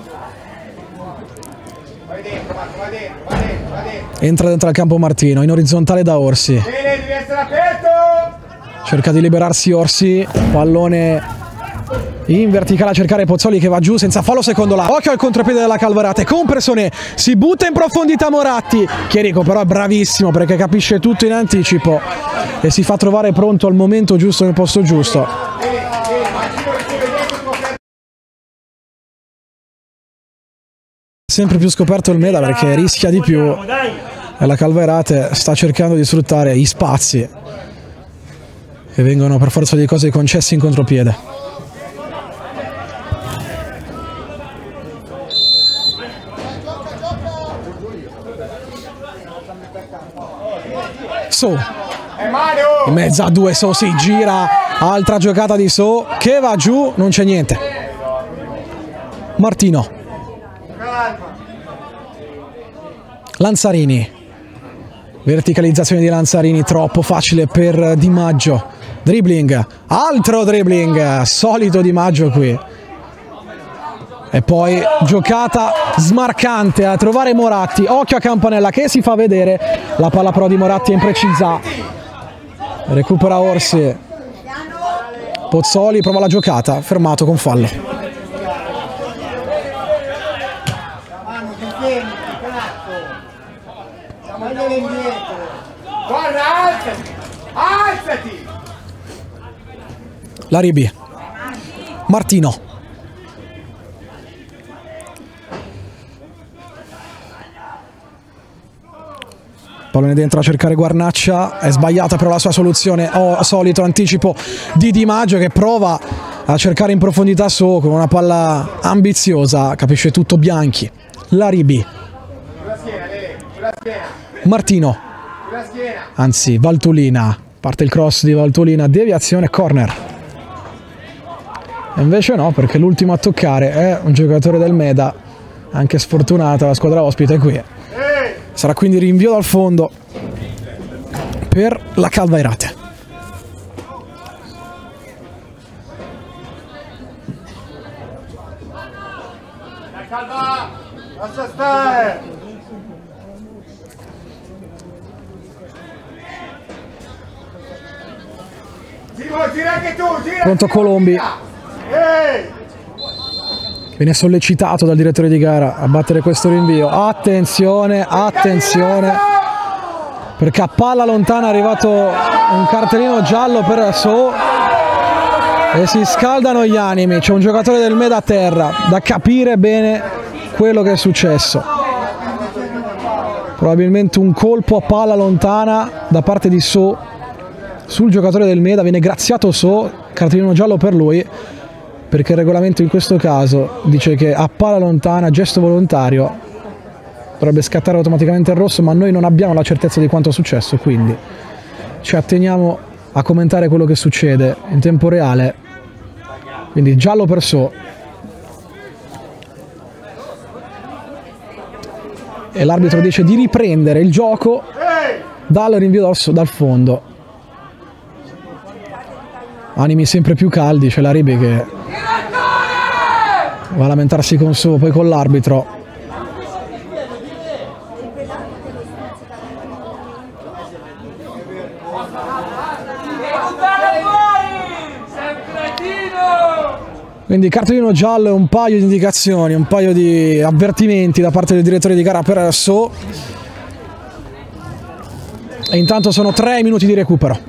Vai dentro, Marco, vai dentro, vai dentro, vai dentro. Entra dentro al campo Martino, in orizzontale da Orsi. Bene, devi essere aperto! Cerca di liberarsi Orsi, pallone in verticale a cercare Pozzoli che va giù senza fallo, secondo la. Occhio al contropiede della Calvarate, con pressione si butta in profondità Moratti. Chierico però è bravissimo perché capisce tutto in anticipo e si fa trovare pronto al momento giusto nel posto giusto. Sempre più scoperto il Meda perché rischia di più e la Calvarate sta cercando di sfruttare gli spazi che vengono per forza di cose concessi in contropiede. So in mezzo a due, So si gira Altra giocata di So che va giù, non c'è niente. Martino. Lanzarini. Verticalizzazione di Lanzarini, troppo facile per Di Maggio. Dribbling, altro dribbling, solito Di Maggio qui. E poi giocata smarcante a trovare Moratti. Occhio a Campanella che si fa vedere. La palla però di Moratti è imprecisa. Recupera Orsi. Pozzoli prova la giocata, fermato con fallo. Guarda, alzati! Alzati! Laribi. Martino. Pallone dentro a cercare Guarnaccia, è sbagliata però la sua soluzione. Oh, solito anticipo di Di Maggio che prova a cercare in profondità So con una palla ambiziosa, capisce tutto Bianchi. Laribi. Martino. Anzi, Valtulina. Parte il cross di Valtulina, deviazione, corner. E invece no, perché l'ultimo a toccare è un giocatore del Meda, anche sfortunata la squadra ospite qui. Sarà quindi rinvio dal fondo per la Calvairate. La Calva, lascia stare. Gira anche tu, gira. Pronto Colombi. Ehi! Viene sollecitato dal direttore di gara a battere questo rinvio. Attenzione, attenzione, perché a palla lontana è arrivato un cartellino giallo per So e si scaldano gli animi. C'è un giocatore del Meda a terra, da capire bene quello che è successo. Probabilmente un colpo a palla lontana da parte di So sul giocatore del Meda, viene graziato So, cartellino giallo per lui, perché il regolamento in questo caso dice che a palla lontana, gesto volontario, dovrebbe scattare automaticamente il rosso, ma noi non abbiamo la certezza di quanto è successo, quindi ci atteniamo a commentare quello che succede in tempo reale. Quindi giallo per So. E l'arbitro dice di riprendere il gioco dal rinvio dal, dal fondo. Animi sempre più caldi, c'è la Ribi che va a lamentarsi con So, poi con l'arbitro. Quindi cartellino giallo e un paio di indicazioni, un paio di avvertimenti da parte del direttore di gara per So. E intanto sono tre minuti di recupero.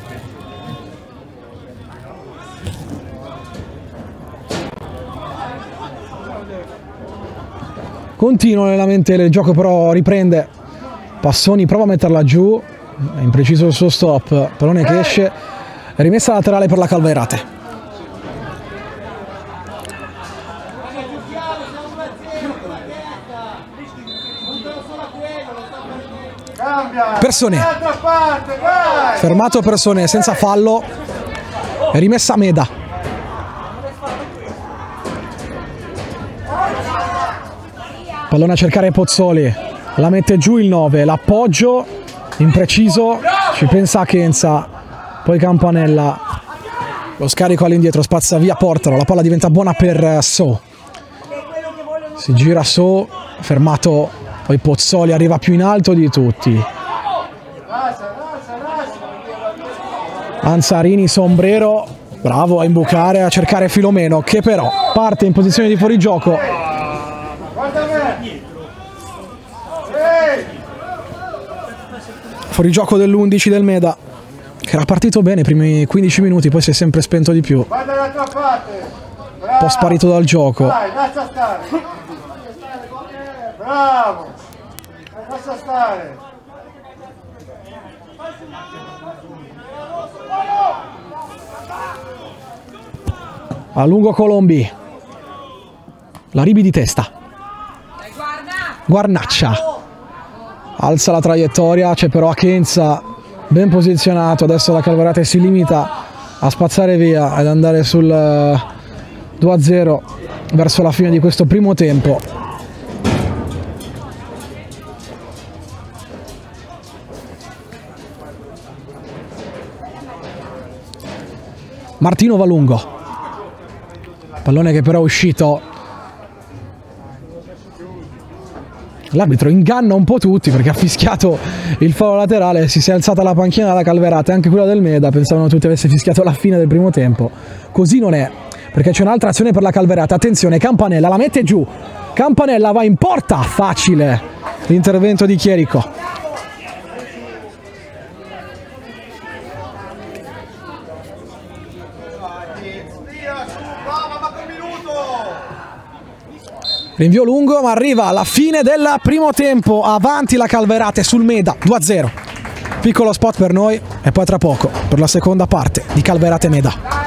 Continua nella lamentele, il gioco però riprende. Passoni prova a metterla giù, è impreciso il suo stop, pallone che esce, rimessa laterale per la Calvairate. Persone, fermato Persone senza fallo, è rimessa Meda. Pallone a cercare Pozzoli, la mette giù il nove, l'appoggio impreciso, ci pensa Kenza, poi Campanella, lo scarico all'indietro, spazza via Portalo, la palla diventa buona per So, si gira So, fermato, poi Pozzoli arriva più in alto di tutti. Lanzarini, sombrero, bravo a imbucare, a cercare Filomeno, che però parte in posizione di fuorigioco. Fuorigioco dell'undici del Meda, che era partito bene i primi quindici minuti, poi si è sempre spento di più. Un po' sparito dal gioco. Lascia stare. Bravo. Lascia stare. A lungo Colombi. La Ribi di testa. Guarnaccia. Alza la traiettoria, c'è però Kenza ben posizionato, adesso la Calvairate si limita a spazzare via ed andare sul due a zero verso la fine di questo primo tempo. Martino Valungo, pallone che però è uscito. L'arbitro inganna un po' tutti perché ha fischiato il fallo laterale, si è alzata la panchina dalla Calverate, anche quella del Meda, pensavano tutti avesse fischiato la fine del primo tempo. Così non è, perché c'è un'altra azione per la Calverate. Attenzione, Campanella la mette giù, Campanella va in porta, facile l'intervento di Chierico. Rinvio lungo, ma arriva alla fine del primo tempo, avanti la Calverate sul Meda, due a zero. Piccolo spot per noi e poi tra poco per la seconda parte di Calverate Meda.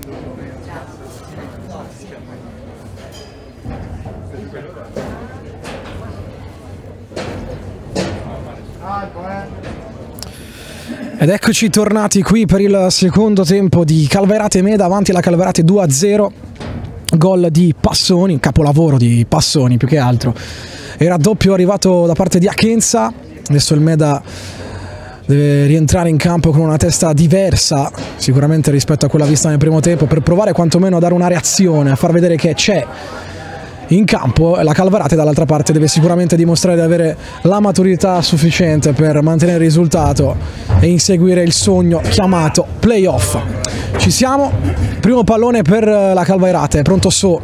Ed eccoci tornati qui per il secondo tempo di Calvairate Meda, avanti la Calvairate due a zero. Gol di Passoni, un capolavoro di Passoni più che altro. Il raddoppio arrivato da parte di Akenza. Adesso il Meda deve rientrare in campo con una testa diversa sicuramente rispetto a quella vista nel primo tempo, per provare quantomeno a dare una reazione, a far vedere che c'è in campo. La Calvairate dall'altra parte deve sicuramente dimostrare di avere la maturità sufficiente per mantenere il risultato e inseguire il sogno chiamato playoff. Ci siamo, primo pallone per la Calvairate, pronto So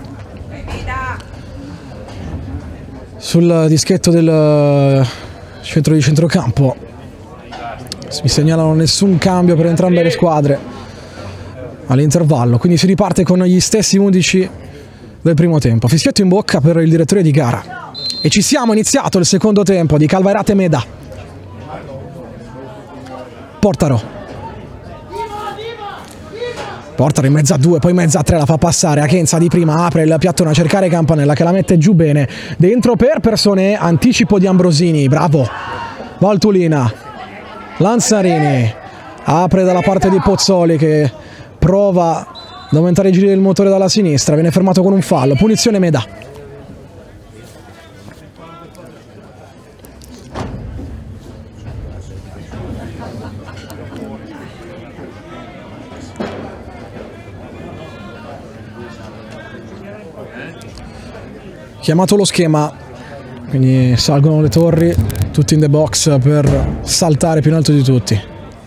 sul dischetto del centro di centrocampo. Mi segnalano nessun cambio per entrambe le squadre all'intervallo, quindi si riparte con gli stessi undici del primo tempo. Fischietto in bocca per il direttore di gara e ci siamo, iniziato il secondo tempo di Calvairate Meda. Portaro Portaro in mezzo a due, poi in mezzo a tre, la fa passare. Akenza di prima apre il piattone a cercare Campanella che la mette giù bene, dentro per Persone, anticipo di Ambrosini, bravo Valtulina. Lanzarini apre dalla parte di Pozzoli che prova ad aumentare i giri del motore dalla sinistra, viene fermato con un fallo, punizione Meda. Chiamato lo schema, quindi salgono le torri, tutti in the box per saltare più in alto di tutti.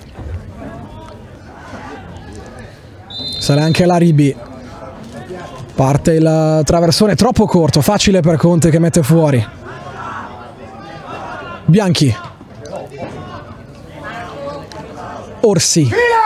Sarà anche la Ribi. Parte il traversone troppo corto, facile per Conte che mette fuori. Bianchi. Orsi.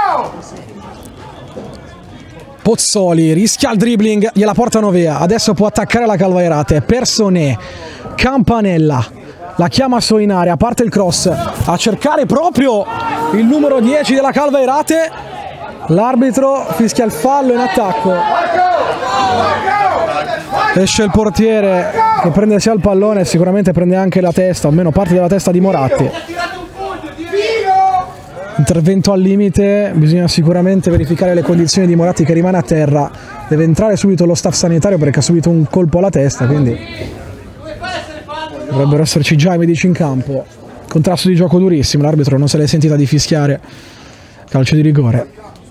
Pozzoli rischia il dribbling, gliela portano via. Adesso può attaccare la Calvairate. Persone, Campanella la chiama su in area, parte il cross a cercare proprio il numero dieci della Calvairate. L'arbitro fischia il fallo in attacco. Esce il portiere che prende sia il pallone e sicuramente prende anche la testa, o almeno parte della testa di Moratti. Intervento al limite, bisogna sicuramente verificare le condizioni di Moratti che rimane a terra. Deve entrare subito lo staff sanitario perché ha subito un colpo alla testa, quindi dovrebbero esserci già i medici in campo. Contrasto di gioco durissimo, l'arbitro non se l'è sentita di fischiare calcio di rigore.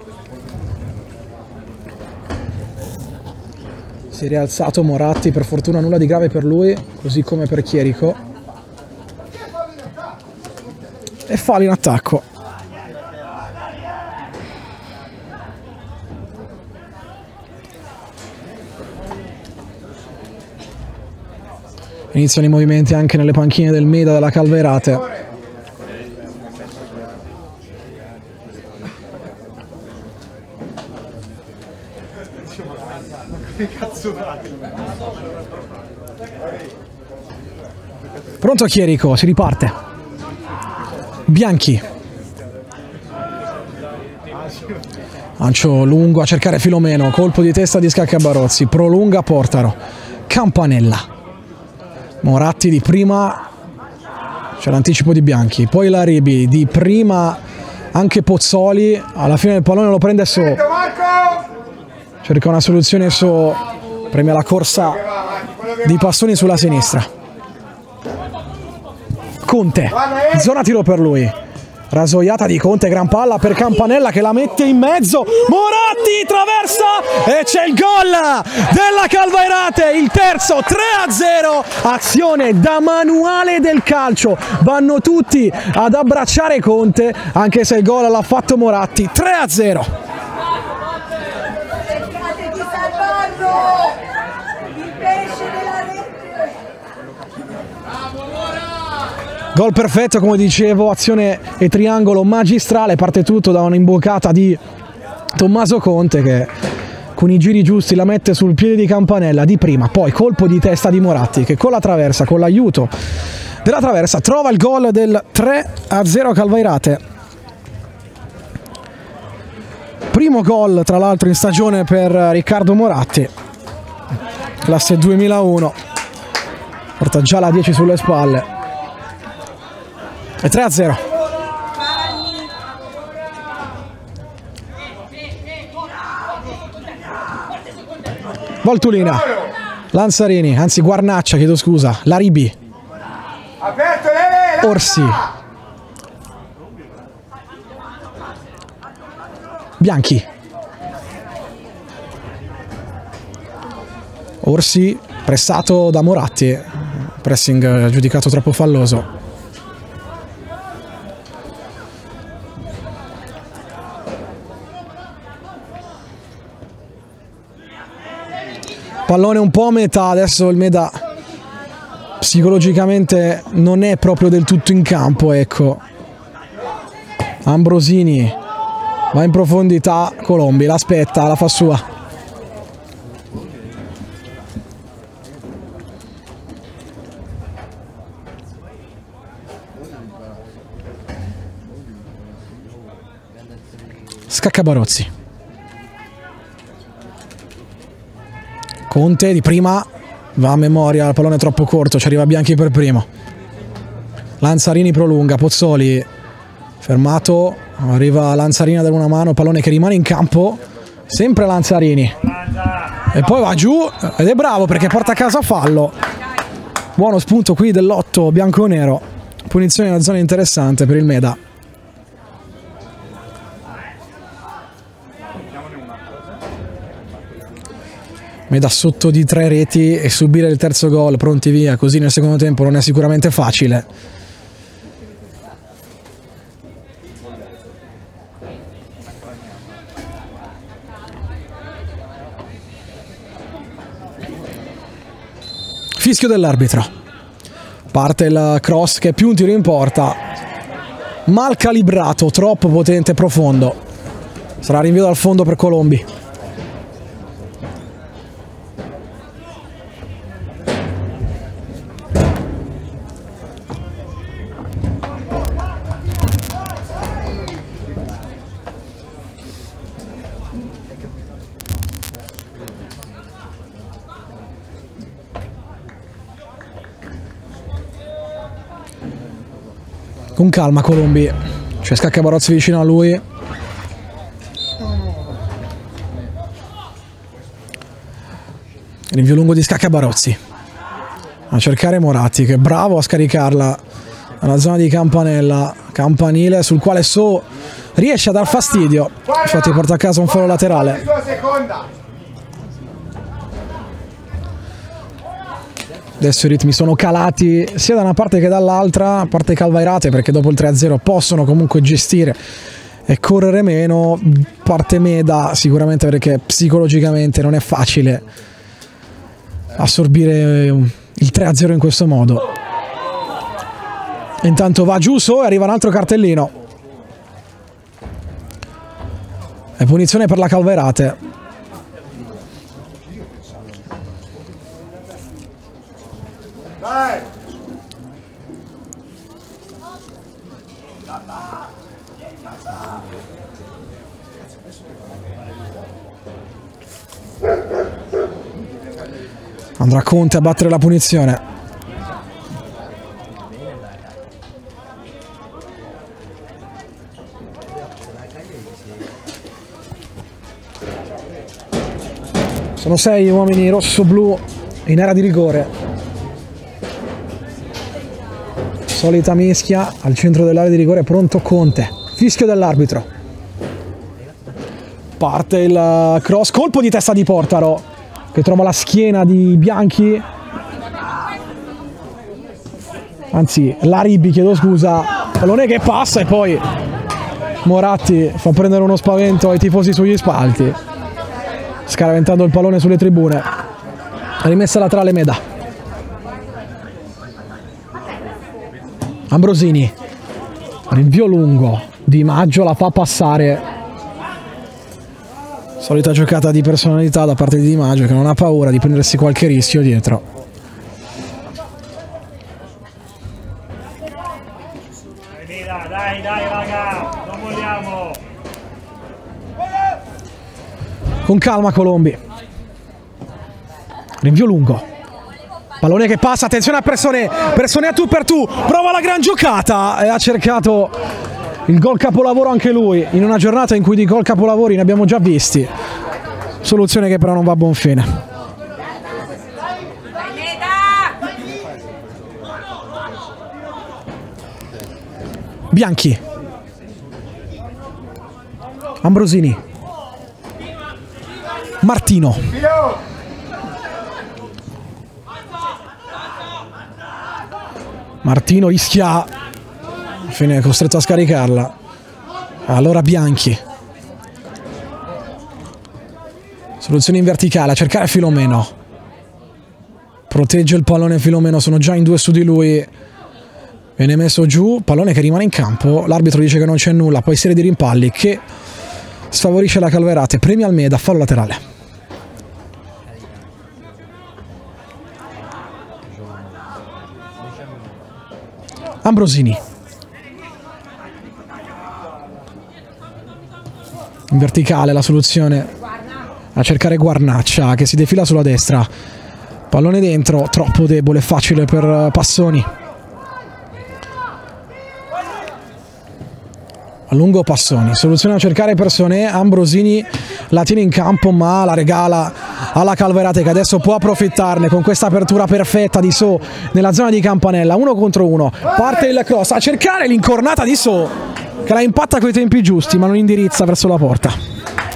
Si è rialzato Moratti, per fortuna nulla di grave per lui, così come per Chierico. E fallo in attacco. Iniziano i movimenti anche nelle panchine del Meda della Calvairate. Pronto Chierico, si riparte. Bianchi. Lancio lungo a cercare Filomeno, colpo di testa di Scaccabarozzi, prolunga Portaro. Campanella. Moratti di prima, c'è l'anticipo di Bianchi, poi la Ribi di prima, anche Pozzoli, alla fine del pallone lo prende So, cerca una soluzione So, premia la corsa di Passoni sulla sinistra. Conte, zona tiro per lui, rasoiata di Conte, gran palla per Campanella che la mette in mezzo, Moratti traversa e c'è il gol della Calvairate, il terzo, tre a zero, azione da manuale del calcio, vanno tutti ad abbracciare Conte anche se il gol l'ha fatto Moratti, tre a zero. Cercate di salvarlo, il pesce della rete. Gol perfetto, come dicevo, azione e triangolo magistrale, parte tutto da un'imboccata di Tommaso Conte che con i giri giusti la mette sul piede di Campanella di prima, poi colpo di testa di Moratti che con la traversa, con l'aiuto della traversa, trova il gol del tre a zero Calvairate. Primo gol tra l'altro in stagione per Riccardo Moratti, classe duemilauno, porta già la dieci sulle spalle. E tre a zero. Voltulina, Lanzarini, anzi Guarnaccia, chiedo scusa, Laribi, Aperto, Lele, Orsi, Bianchi, Orsi pressato da Moratti, pressing giudicato troppo falloso. Pallone un po' a metà, adesso il Meda psicologicamente non è proprio del tutto in campo, ecco. Ambrosini va in profondità, Colombi l'aspetta, la fa sua. Scacca Barozzi. Conte di prima va a memoria, il pallone è troppo corto, ci arriva Bianchi per primo. Lanzarini prolunga, Pozzoli fermato, arriva Lanzarini a dare una mano, pallone che rimane in campo, sempre Lanzarini. E poi va giù ed è bravo perché porta a casa fallo. Buono spunto qui dell'otto bianco-nero, punizione in una zona interessante per il Meda. Meda sotto di tre reti e subire il terzo gol, pronti via, così nel secondo tempo non è sicuramente facile. Fischio dell'arbitro. Parte il cross che è più un tiro in porta. Mal calibrato, troppo potente e profondo. Sarà rinvio dal fondo per Colombi. Con calma Colombi, c'è Scacca Barozzi vicino a lui. Rinvio lungo di Scacca Barozzi a cercare Moratti, che è bravo a scaricarla alla zona di Campanella, campanile sul quale So riesce a dar fastidio, infatti porta a casa un fallo laterale. Adesso i ritmi sono calati sia da una parte che dall'altra, a parte Calvairate perché dopo il tre a zero possono comunque gestire e correre meno, parte Meda sicuramente perché psicologicamente non è facile assorbire il tre a zero in questo modo. Intanto va giù So e arriva un altro cartellino. È punizione per la Calvairate. Vai! Andrà Conte a battere la punizione. Sono sei uomini rosso-blu in area di rigore. Solita mischia, al centro dell'area di rigore pronto Conte. Fischio dell'arbitro. Parte il cross, colpo di testa di Portaro che trova la schiena di Bianchi. Anzi, Laribi, chiedo scusa. Pallone che passa e poi Moratti fa prendere uno spavento ai tifosi sugli spalti, scaraventando il pallone sulle tribune. Rimessa laterale Meda. Ambrosini, rinvio lungo, Di Maggio la fa passare. Solita giocata di personalità da parte di Di Maggio che non ha paura di prendersi qualche rischio dietro. Dai, dai, dai raga, non vogliamo. Con calma Colombi. Rinvio lungo. Pallone che passa, attenzione a Persone. Persone a tu per tu. Prova la gran giocata e ha cercato il gol capolavoro anche lui. In una giornata in cui di gol capolavori ne abbiamo già visti. Soluzione che però non va a buon fine. Bianchi. Ambrosini. Martino. Martino rischia, alla fine è costretto a scaricarla. Allora Bianchi. Soluzione in verticale, a cercare Filomeno. Protegge il pallone Filomeno, sono già in due su di lui. Viene messo giù, pallone che rimane in campo. L'arbitro dice che non c'è nulla, poi serie di rimpalli che sfavorisce la Calvairate. Premia Almeda, fallo laterale. Ambrosini. In verticale la soluzione a cercare Guarnaccia che si defila sulla destra. Pallone dentro, troppo debole, facile per Passoni. A lungo Passoni, soluzione a cercare Persone. Ambrosini la tiene in campo ma la regala alla Calvairate che adesso può approfittarne con questa apertura perfetta di So nella zona di Campanella. Uno contro uno, parte il cross a cercare l'incornata di So che la impatta coi tempi giusti ma non indirizza verso la porta.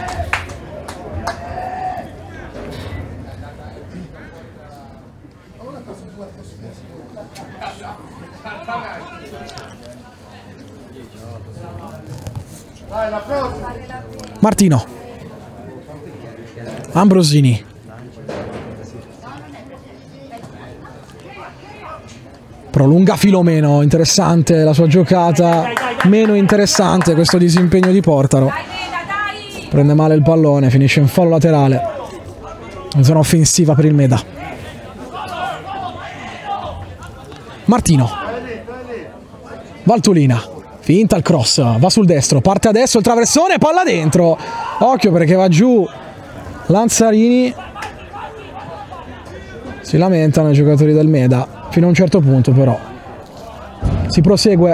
Martino. Ambrosini. Prolunga Filomeno, interessante la sua giocata, meno interessante questo disimpegno di Portaro. Prende male il pallone, finisce in fallo laterale. In zona offensiva per il Meda. Martino. Valtolina. Finta il cross, va sul destro, parte adesso il traversone, palla dentro. Occhio perché va giù Lanzarini. Si lamentano i giocatori del Meda, fino a un certo punto però. Si prosegue.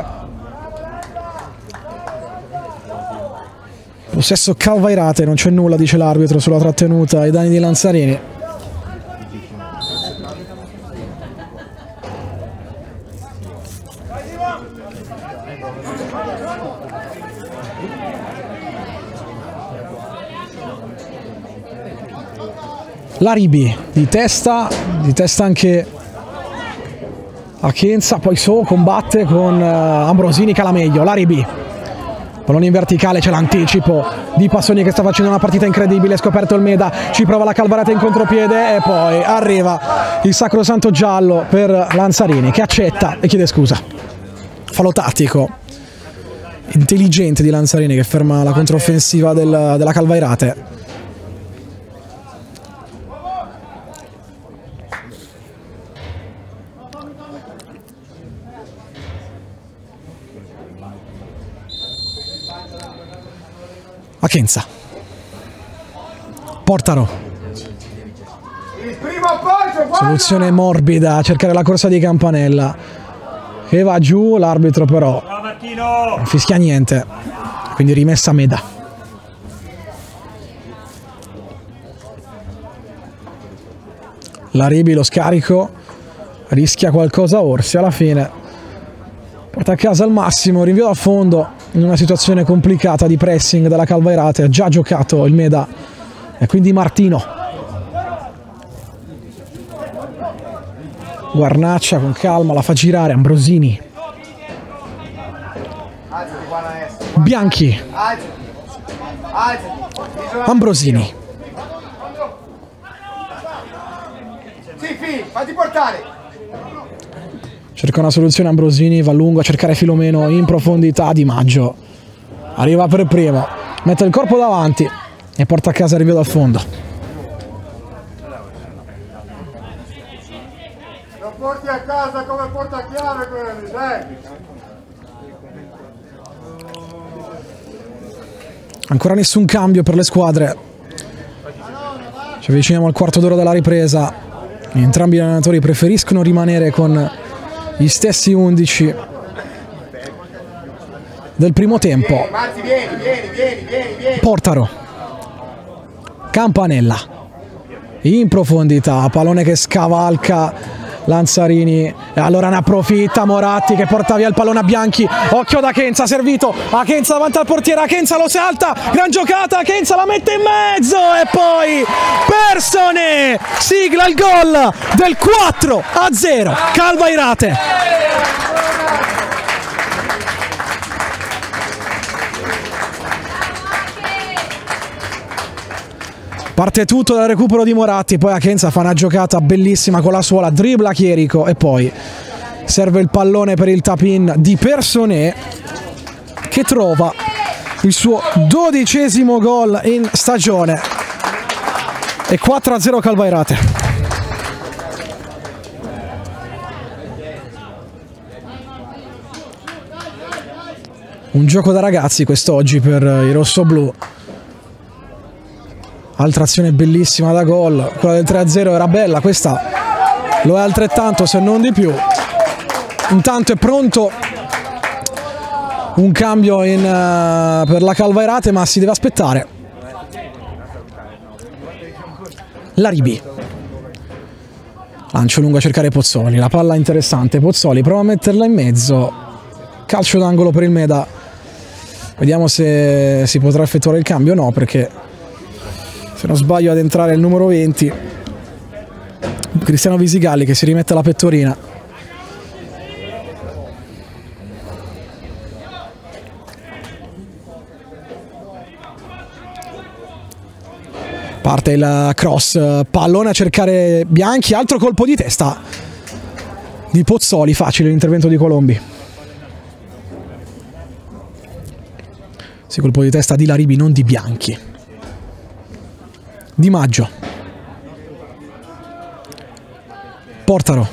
Possesso Calvairate, non c'è nulla, dice l'arbitro, sulla trattenuta ai danni di Lanzarini. Laribi di testa, di testa anche Achenza, poi So combatte con uh, Ambrosini, cala meglio. Laribi, pallone in verticale, c'è l'anticipo di Passoni che sta facendo una partita incredibile, scoperto il Meda, ci prova la Calvairate in contropiede e poi arriva il sacrosanto giallo per Lanzarini che accetta e chiede scusa. Fallo tattico intelligente di Lanzarini che ferma la controffensiva del, della Calvairate. Achenza. Portaro. Soluzione morbida a cercare la corsa di Campanella che va giù, l'arbitro però non fischia niente, quindi rimessa Meda. Laribi lo scarico, rischia qualcosa Orsi, alla fine porta a casa al massimo, rinvio a fondo in una situazione complicata di pressing della Calvairate. Ha già giocato il Meda e quindi Martino. Guarnaccia con calma la fa girare. Ambrosini. Bianchi. Ambrosini. Fatti portare. Cerca una soluzione Ambrosini, va lungo a cercare Filomeno in profondità. Di Maggio arriva per primo, mette il corpo davanti e porta a casa il rinvio dal fondo. Lo porti a casa come portachiave quelli, dai. Ancora nessun cambio per le squadre Ci avviciniamo al quarto d'ora della ripresa. Entrambi gli allenatori preferiscono rimanere con gli stessi undici del primo tempo. Portaro, Campanella in profondità, pallone che scavalca Lanzarini e allora ne approfitta Moratti che porta via il pallone a Bianchi. Occhio da Kenza, servito a Kenza davanti al portiere, Kenza lo salta, gran giocata, Kenza la mette in mezzo e poi Persone sigla il gol del quattro a zero Calvairate. Parte tutto dal recupero di Moratti, poi Akenza fa una giocata bellissima con la suola, dribbla Chierico e poi serve il pallone per il tap-in di Persone che trova il suo dodicesimo gol in stagione e quattro a zero Calvairate. Un gioco da ragazzi quest'oggi per i rossoblù. Altra azione bellissima da gol, quella del tre a zero era bella, questa lo è altrettanto se non di più. Intanto è pronto un cambio in, uh, per la Calvairate, ma si deve aspettare. Laribi, lancio lungo a cercare Pozzoli, la palla interessante, Pozzoli prova a metterla in mezzo, calcio d'angolo per il Meda. Vediamo se si potrà effettuare il cambio o no, perché se non sbaglio ad entrare il numero venti, Cristiano Visigalli, che si rimette la pettorina. Parte il cross, pallone a cercare Bianchi, altro colpo di testa di Pozzoli, facile l'intervento di Colombi. Sì, colpo di testa di Laribi, non di Bianchi. Di Maggio, Portaro,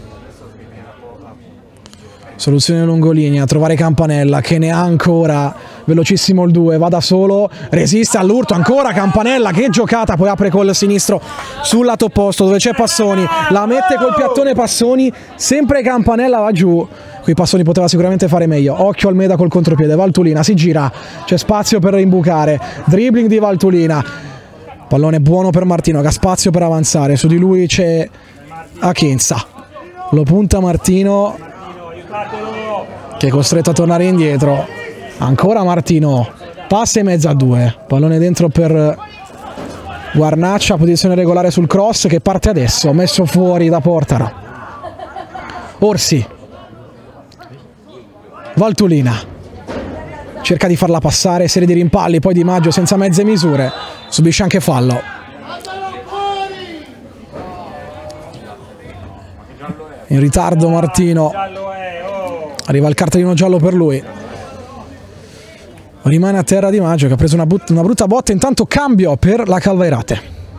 soluzione lungolinea, trovare Campanella che ne ha ancora, velocissimo il due, va da solo, resiste all'urto, ancora Campanella, che giocata, poi apre col sinistro sul lato opposto dove c'è Passoni, la mette col piattone Passoni, sempre Campanella va giù, qui Passoni poteva sicuramente fare meglio, occhio al Meda col contropiede, Valtulina si gira, c'è spazio per imbucare, dribbling di Valtulina. Pallone buono per Martino che ha spazio per avanzare, su di lui c'è Akenza, lo punta Martino che è costretto a tornare indietro, ancora Martino, passa in mezzo a due, pallone dentro per Guarnaccia, posizione regolare sul cross che parte adesso, messo fuori da Portaro. Orsi, Valtulina, cerca di farla passare, serie di rimpalli, poi Di Maggio senza mezze misure, subisce anche fallo. In ritardo Martino, arriva il cartellino giallo per lui, rimane a terra Di Maggio che ha preso una, una brutta botta. Intanto cambio per la Calvairate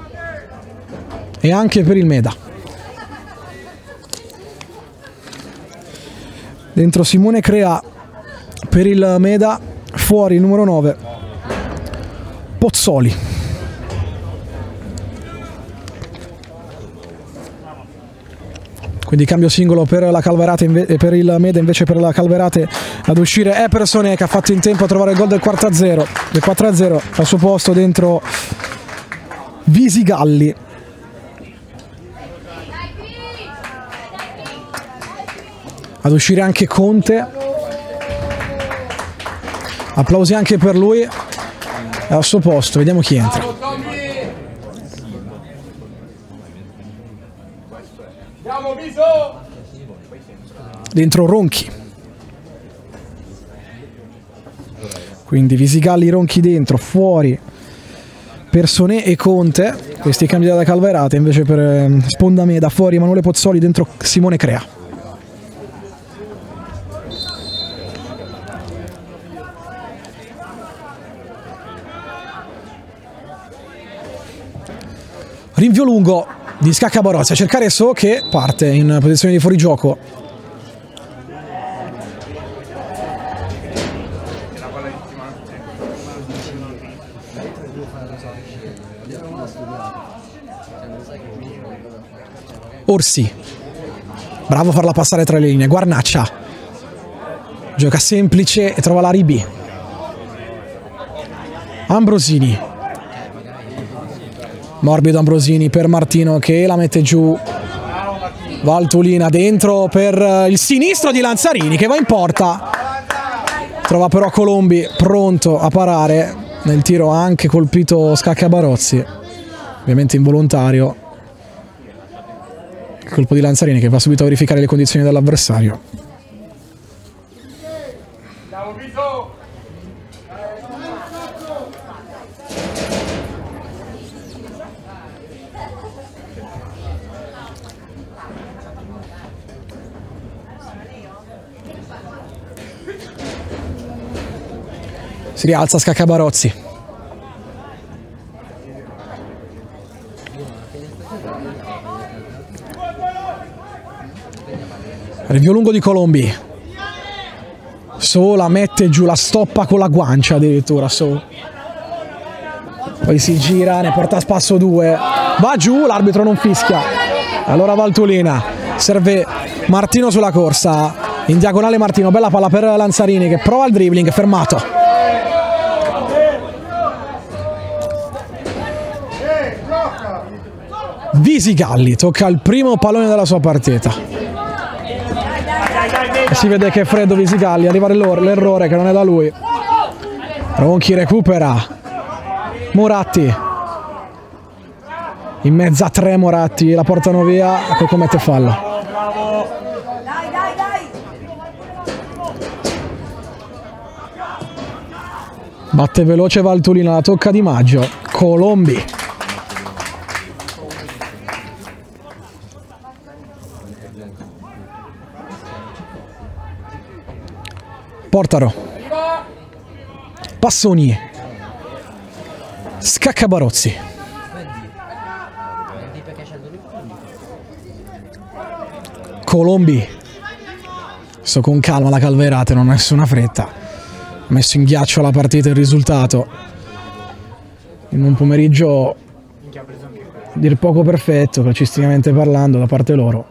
e anche per il Meda. Dentro Simone Crea per il Meda, fuori il numero nove Pozzoli. Quindi cambio singolo per la Calvairate e per il Meda, invece per la Calvairate ad uscire è Persone che ha fatto in tempo a trovare il gol del quattro a zero, del quattro a zero al suo posto dentro Visigalli. Ad uscire anche Conte, applausi anche per lui, è al suo posto, vediamo chi entra. Dentro Ronchi, quindi Visigalli, Ronchi dentro, fuori Persone e Conte, questi cambi da Calvairate, invece per sponda Meda, fuori Emanuele Pozzoli, dentro Simone Crea. Rinvio lungo di Scacca Barozzi a cercare So che parte in posizione di fuorigioco. Orsi, bravo a farla passare tra le linee. Guarnaccia gioca semplice e trova la Ribi. Ambrosini, morbido Ambrosini per Martino che la mette giù. Valtulina dentro per il sinistro di Lanzarini che va in porta, trova però Colombi pronto a parare. Nel tiro ha anche colpito Scaccabarozzi, ovviamente involontario. Il colpo di Lanzarini che va subito a verificare le condizioni dell'avversario. Si rialza Scaccabarozzi. Rinvio lungo di Colombi. Sola mette giù, la stoppa con la guancia addirittura. So. Poi si gira, ne porta a spasso due. Va giù, l'arbitro non fischia. Allora Valtulina. Serve Martino sulla corsa. In diagonale Martino, bella palla per Lanzarini che prova il dribbling, fermato. Visigalli tocca il primo pallone della sua partita. Si vede che è freddo Visigalli, arriva l'errore che non è da lui. Ronchi recupera. Moratti. In mezzo a tre Moratti, la portano via e poi commette fallo. Batte veloce Valtulina, la tocca Di Maggio. Colombi. Portaro. Passoni. Scaccabarozzi. Colombi. Sto con calma la Calvairate, non ha nessuna fretta. Ha messo in ghiaccio la partita e il risultato. In un pomeriggio a dir poco perfetto, calcisticamente parlando, da parte loro.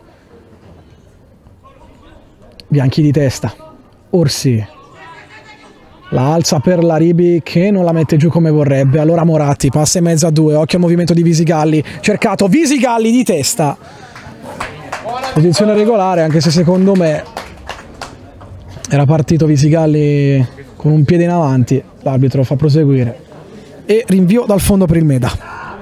Bianchi di testa. Orsi la alza per la Ribi che non la mette giù come vorrebbe. Allora Moratti passa in mezzo a due, occhio al movimento di Visigalli, cercato Visigalli di testa, posizione regolare anche se secondo me era partito Visigalli con un piede in avanti. L'arbitro fa proseguire e rinvio dal fondo per il Meda.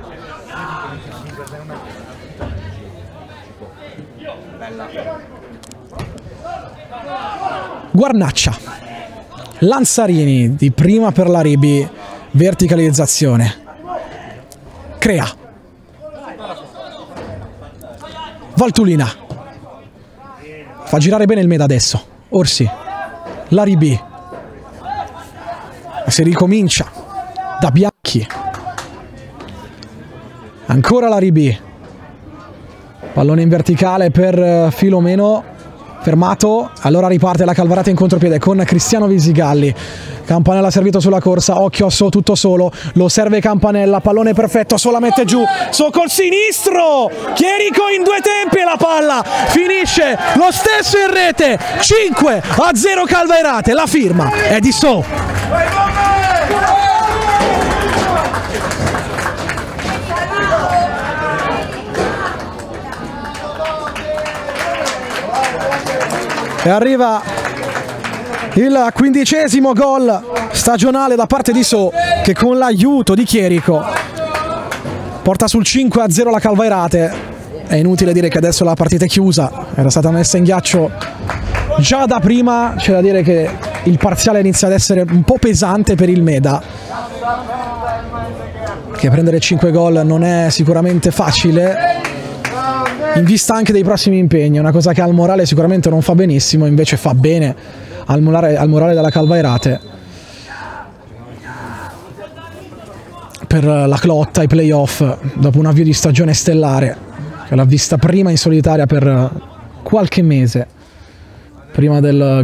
Guarnaccia, Lanzarini di prima per la Ribi, verticalizzazione, crea, Valtulina, fa girare bene il Meda adesso, Orsi, la Ribi, si ricomincia da Bianchi, ancora la Ribi, pallone in verticale per Filomeno. Fermato, allora riparte la Calvairate in contropiede con Cristiano Visigalli. Campanella servito sulla corsa, occhio a So tutto solo, lo serve Campanella, pallone perfetto, So la mette giù, So col sinistro, Chierico in due tempi e la palla finisce lo stesso in rete. Cinque a zero Calvairate, la firma è di So. E arriva il quindicesimo gol stagionale da parte di So che con l'aiuto di Chierico porta sul cinque a zero la Calvairate. È inutile dire che adesso la partita è chiusa, era stata messa in ghiaccio già da prima. C'è da dire che il parziale inizia ad essere un po' pesante per il Meda, che prendere cinque gol non è sicuramente facile in vista anche dei prossimi impegni. È una cosa che al morale sicuramente non fa benissimo, invece fa bene al morale, al morale della Calvairate per la lotta ai playoff dopo un avvio di stagione stellare che l'ha vista prima in solitaria per qualche mese prima del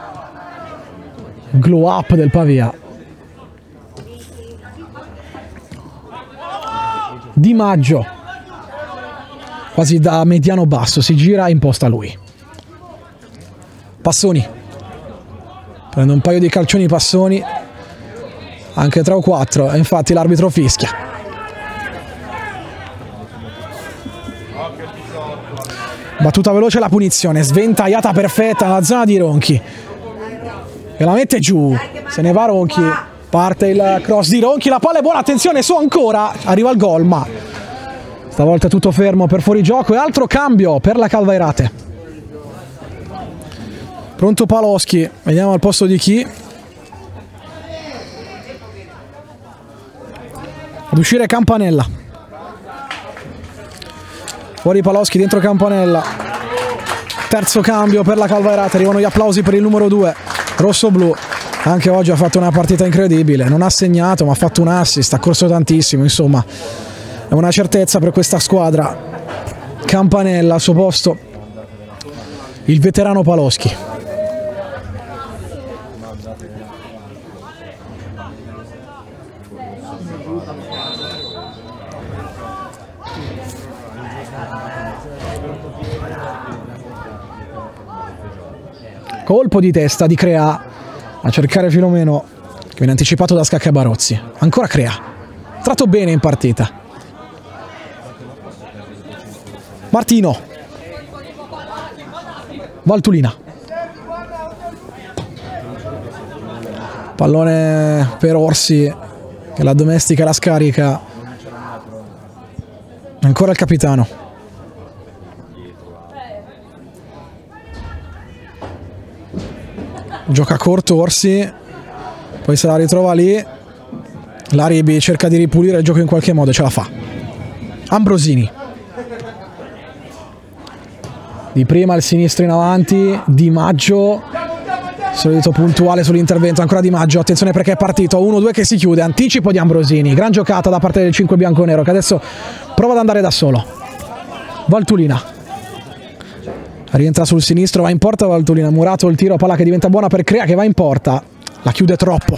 glow up del Pavia. Di Maggio quasi da mediano basso, si gira e imposta lui. Passoni, prende un paio di calcioni Passoni, anche tre o quattro, e infatti l'arbitro fischia. Battuta veloce la punizione, sventagliata perfetta nella zona di Ronchi, e la mette giù, se ne va Ronchi, parte il cross di Ronchi, la palla è buona, attenzione, su ancora, arriva il gol, ma stavolta è tutto fermo per fuorigioco e altro cambio per la Calvairate. Pronto Paloschi, vediamo al posto di chi. Ad uscire Campanella. Fuori Paloschi, dentro Campanella. Terzo cambio per la Calvairate, arrivano gli applausi per il numero due, rosso-blu. Anche oggi ha fatto una partita incredibile, non ha segnato ma ha fatto un assist, ha corso tantissimo, insomma è una certezza per questa squadra. Campanella, al suo posto il veterano Paloschi. Colpo di testa di Crea a cercare Filomeno, che viene anticipato da Scacca Barozzi. Ancora Crea, tratto bene in partita. Martino, Valtulina, pallone per Orsi che la domestica e la scarica. Ancora il capitano. Gioca corto Orsi, poi se la ritrova lì, Laribi cerca di ripulire il gioco in qualche modo, ce la fa. Ambrosini, di prima il sinistro in avanti, Di Maggio, solito puntuale sull'intervento, ancora Di Maggio, attenzione perché è partito, uno due che si chiude, anticipo di Ambrosini, gran giocata da parte del cinque bianconero che adesso prova ad andare da solo. Valtulina, rientra sul sinistro, va in porta Valtulina, murato il tiro, palla che diventa buona per Crea che va in porta, la chiude troppo.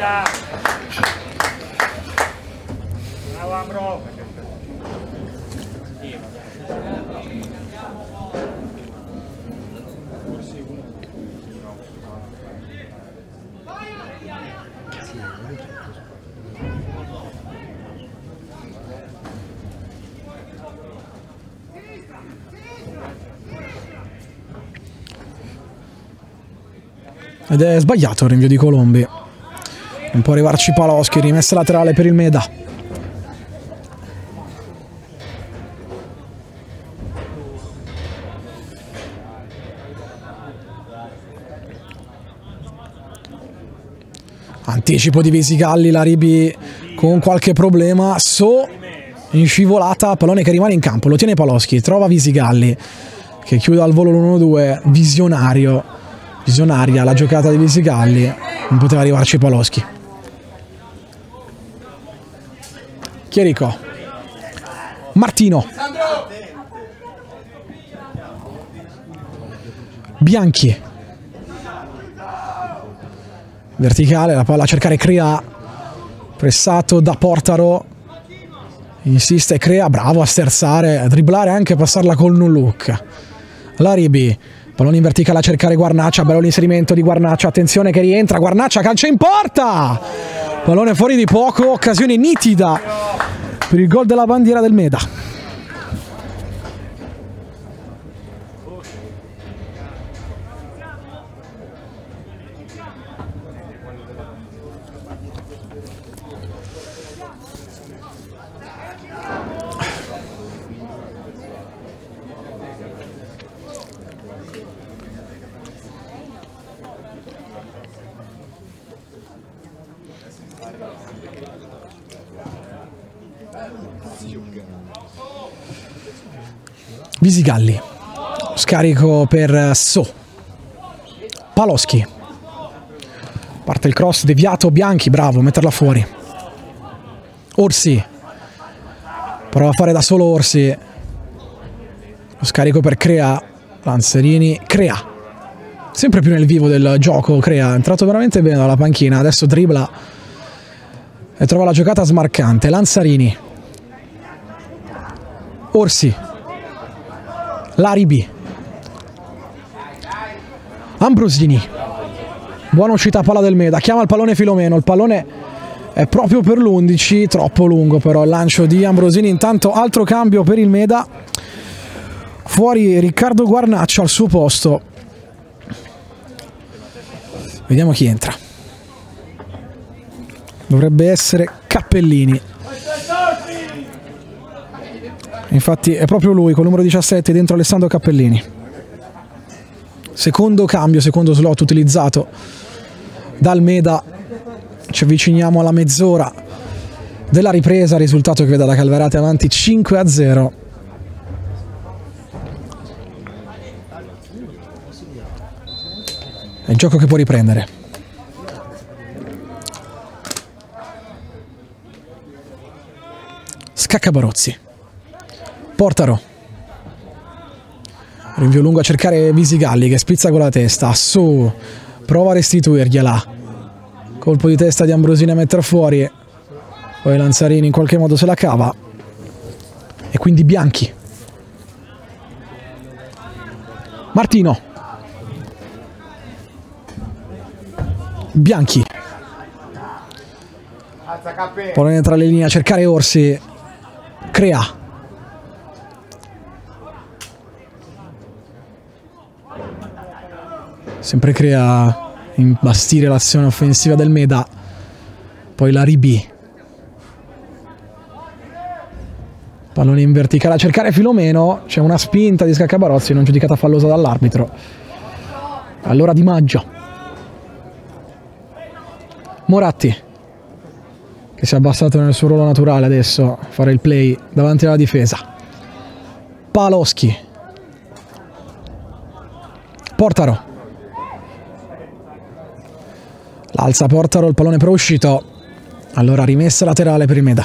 Ed è sbagliato il rinvio di Colombi. Non può arrivarci Paloschi, rimessa laterale per il Meda. Anticipo di Visigalli, Laribi con qualche problema, So in scivolata, pallone che rimane in campo, lo tiene Paloschi, trova Visigalli che chiude al volo l'uno due, visionario. Visionaria la giocata di Visigalli, non poteva arrivarci Paloschi. Chierico, Martino, Bianchi, verticale, la palla a cercare Crea, pressato da Portaro, insiste Crea, bravo a sterzare, a dribblare anche a passarla col no look. Laribi, pallone in verticale a cercare Guarnaccia, bello l'inserimento di Guarnaccia, attenzione che rientra, Guarnaccia calcia in porta, pallone fuori di poco, occasione nitida per il gol della bandiera del Meda. Visigalli, scarico per So, Paloschi, parte il cross deviato, Bianchi, bravo, metterla fuori. Orsi, prova a fare da solo Orsi, lo scarico per Crea, Lanzerini, Crea, sempre più nel vivo del gioco Crea, è entrato veramente bene dalla panchina, adesso dribbla e trova la giocata smarcante. Lanzarini, Orsi, Laribi, Ambrosini, buona uscita a palla del Meda, chiama il pallone Filomeno, il pallone è proprio per l'undici, troppo lungo però il lancio di Ambrosini. Intanto altro cambio per il Meda, fuori Riccardo Guarnaccio al suo posto, vediamo chi entra, dovrebbe essere Cappellini. Infatti è proprio lui con il numero diciassette dentro Alessandro Cappellini. Secondo cambio, secondo slot utilizzato dal Meda. Ci avviciniamo alla mezz'ora della ripresa, risultato che vede la Calverate avanti cinque a zero. È il gioco che può riprendere. Scacca Barozzi. Portaro. Rinvio lungo a cercare Visigalli che spizza con la testa. Su. Prova a restituirgliela. Colpo di testa di Ambrosini a mettere fuori. Poi Lanzarini in qualche modo se la cava. E quindi Bianchi. Martino. Bianchi. Pallone tra le linee a cercare Orsi. Crea. Sempre Crea a imbastire l'azione offensiva del Meda. Poi Laribi. Pallone in verticale a cercare Filomeno. C'è una spinta di Scacca Barozzi non giudicata fallosa dall'arbitro. Allora Di Maggio. Moratti, che si è abbassato nel suo ruolo naturale adesso a fare il play davanti alla difesa. Paloschi. Portaro. L'alza Portaro, il pallone però uscito. Allora rimessa laterale per il Meda.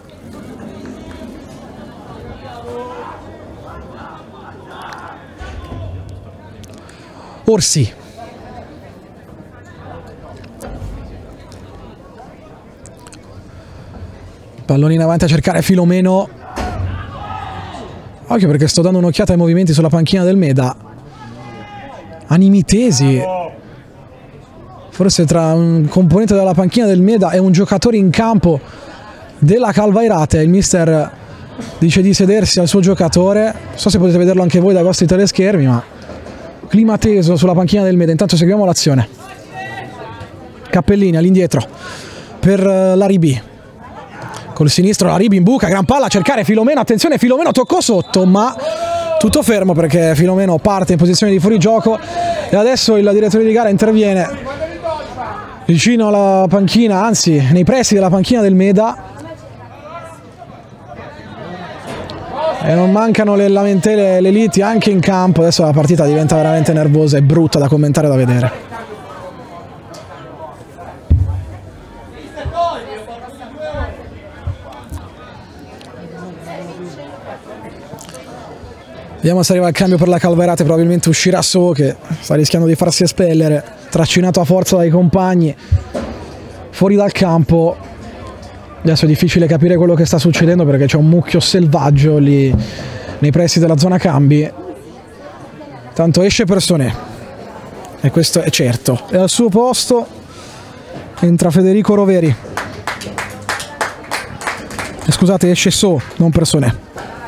Orsi. Pallone in avanti a cercare Filomeno. Occhio perché sto dando un'occhiata ai movimenti sulla panchina del Meda. Animitesi. Forse tra un componente della panchina del Meda e un giocatore in campo della Calvairate. Il mister dice di sedersi al suo giocatore. Non so se potete vederlo anche voi dai vostri teleschermi, ma clima teso sulla panchina del Meda. Intanto seguiamo l'azione. Cappellini all'indietro per Laribi. Col sinistro Laribi in buca, gran palla a cercare Filomeno. Attenzione, Filomeno toccò sotto, ma tutto fermo perché Filomeno parte in posizione di fuorigioco. E adesso il direttore di gara interviene vicino alla panchina, anzi nei pressi della panchina del Meda, e non mancano le lamentele, le liti anche in campo. Adesso la partita diventa veramente nervosa e brutta da commentare e da vedere. Vediamo se arriva il cambio per la Calvairate. Probabilmente uscirà So, che sta rischiando di farsi espellere, trascinato a forza dai compagni fuori dal campo. Adesso è difficile capire quello che sta succedendo perché c'è un mucchio selvaggio lì nei pressi della zona cambi. Tanto esce Persone e questo è certo, e al suo posto entra Federico Roveri. E scusate, esce So, non Persone.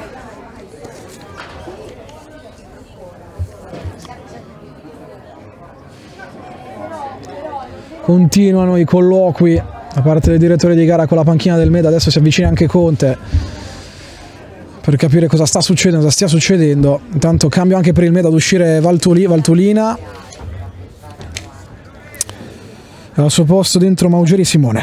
Continuano i colloqui da parte del direttore di gara con la panchina del Meda. Adesso si avvicina anche Conte per capire cosa sta succedendo, cosa stia succedendo. Intanto cambio anche per il Meda ad uscire Valtuli, Valtulina. E al suo posto dentro Maugeri Simone.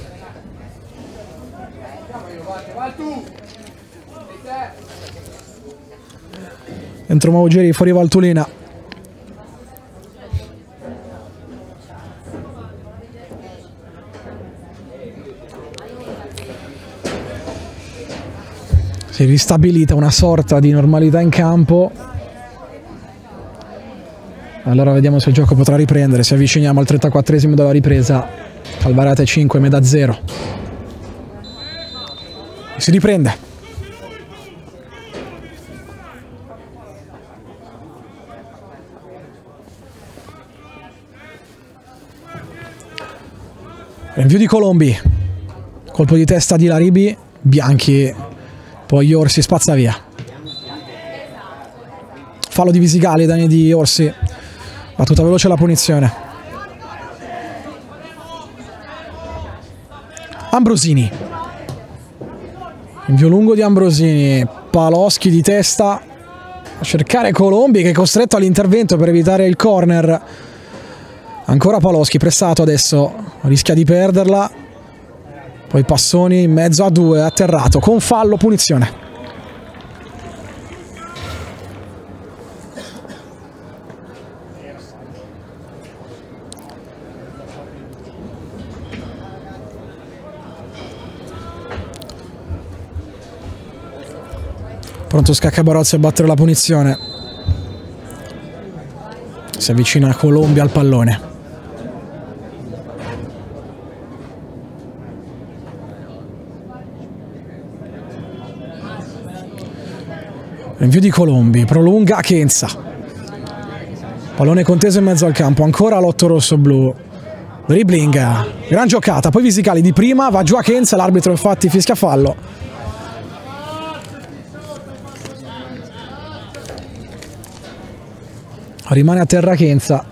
Dentro Maugeri, fuori Valtulina. Si è ristabilita una sorta di normalità in campo. Allora vediamo se il gioco potrà riprendere. Si avviciniamo al trentaquattresimo della ripresa. Calvairate cinque, Meda zero. Si riprende. Rinvio di Colombi, colpo di testa di Laribi, Bianchi, poi Orsi spazza via. Fallo di Visigali, danni di Orsi, battuta veloce la punizione. Ambrosini, invio lungo di Ambrosini, Paloschi di testa a cercare Colombi che è costretto all'intervento per evitare il corner. Ancora Paloschi pressato adesso, rischia di perderla, poi Passoni in mezzo a due, atterrato con fallo, punizione. Pronto Scaccabarozzi a battere la punizione. Si avvicina Colombi al pallone. Rinvio di Colombi, prolunga Akenza. Pallone conteso in mezzo al campo, ancora l'otto rosso-blu. Dribbling, gran giocata, poi Visigali di prima, va giù Akenza, l'arbitro infatti fischia fallo. Rimane a terra Akenza.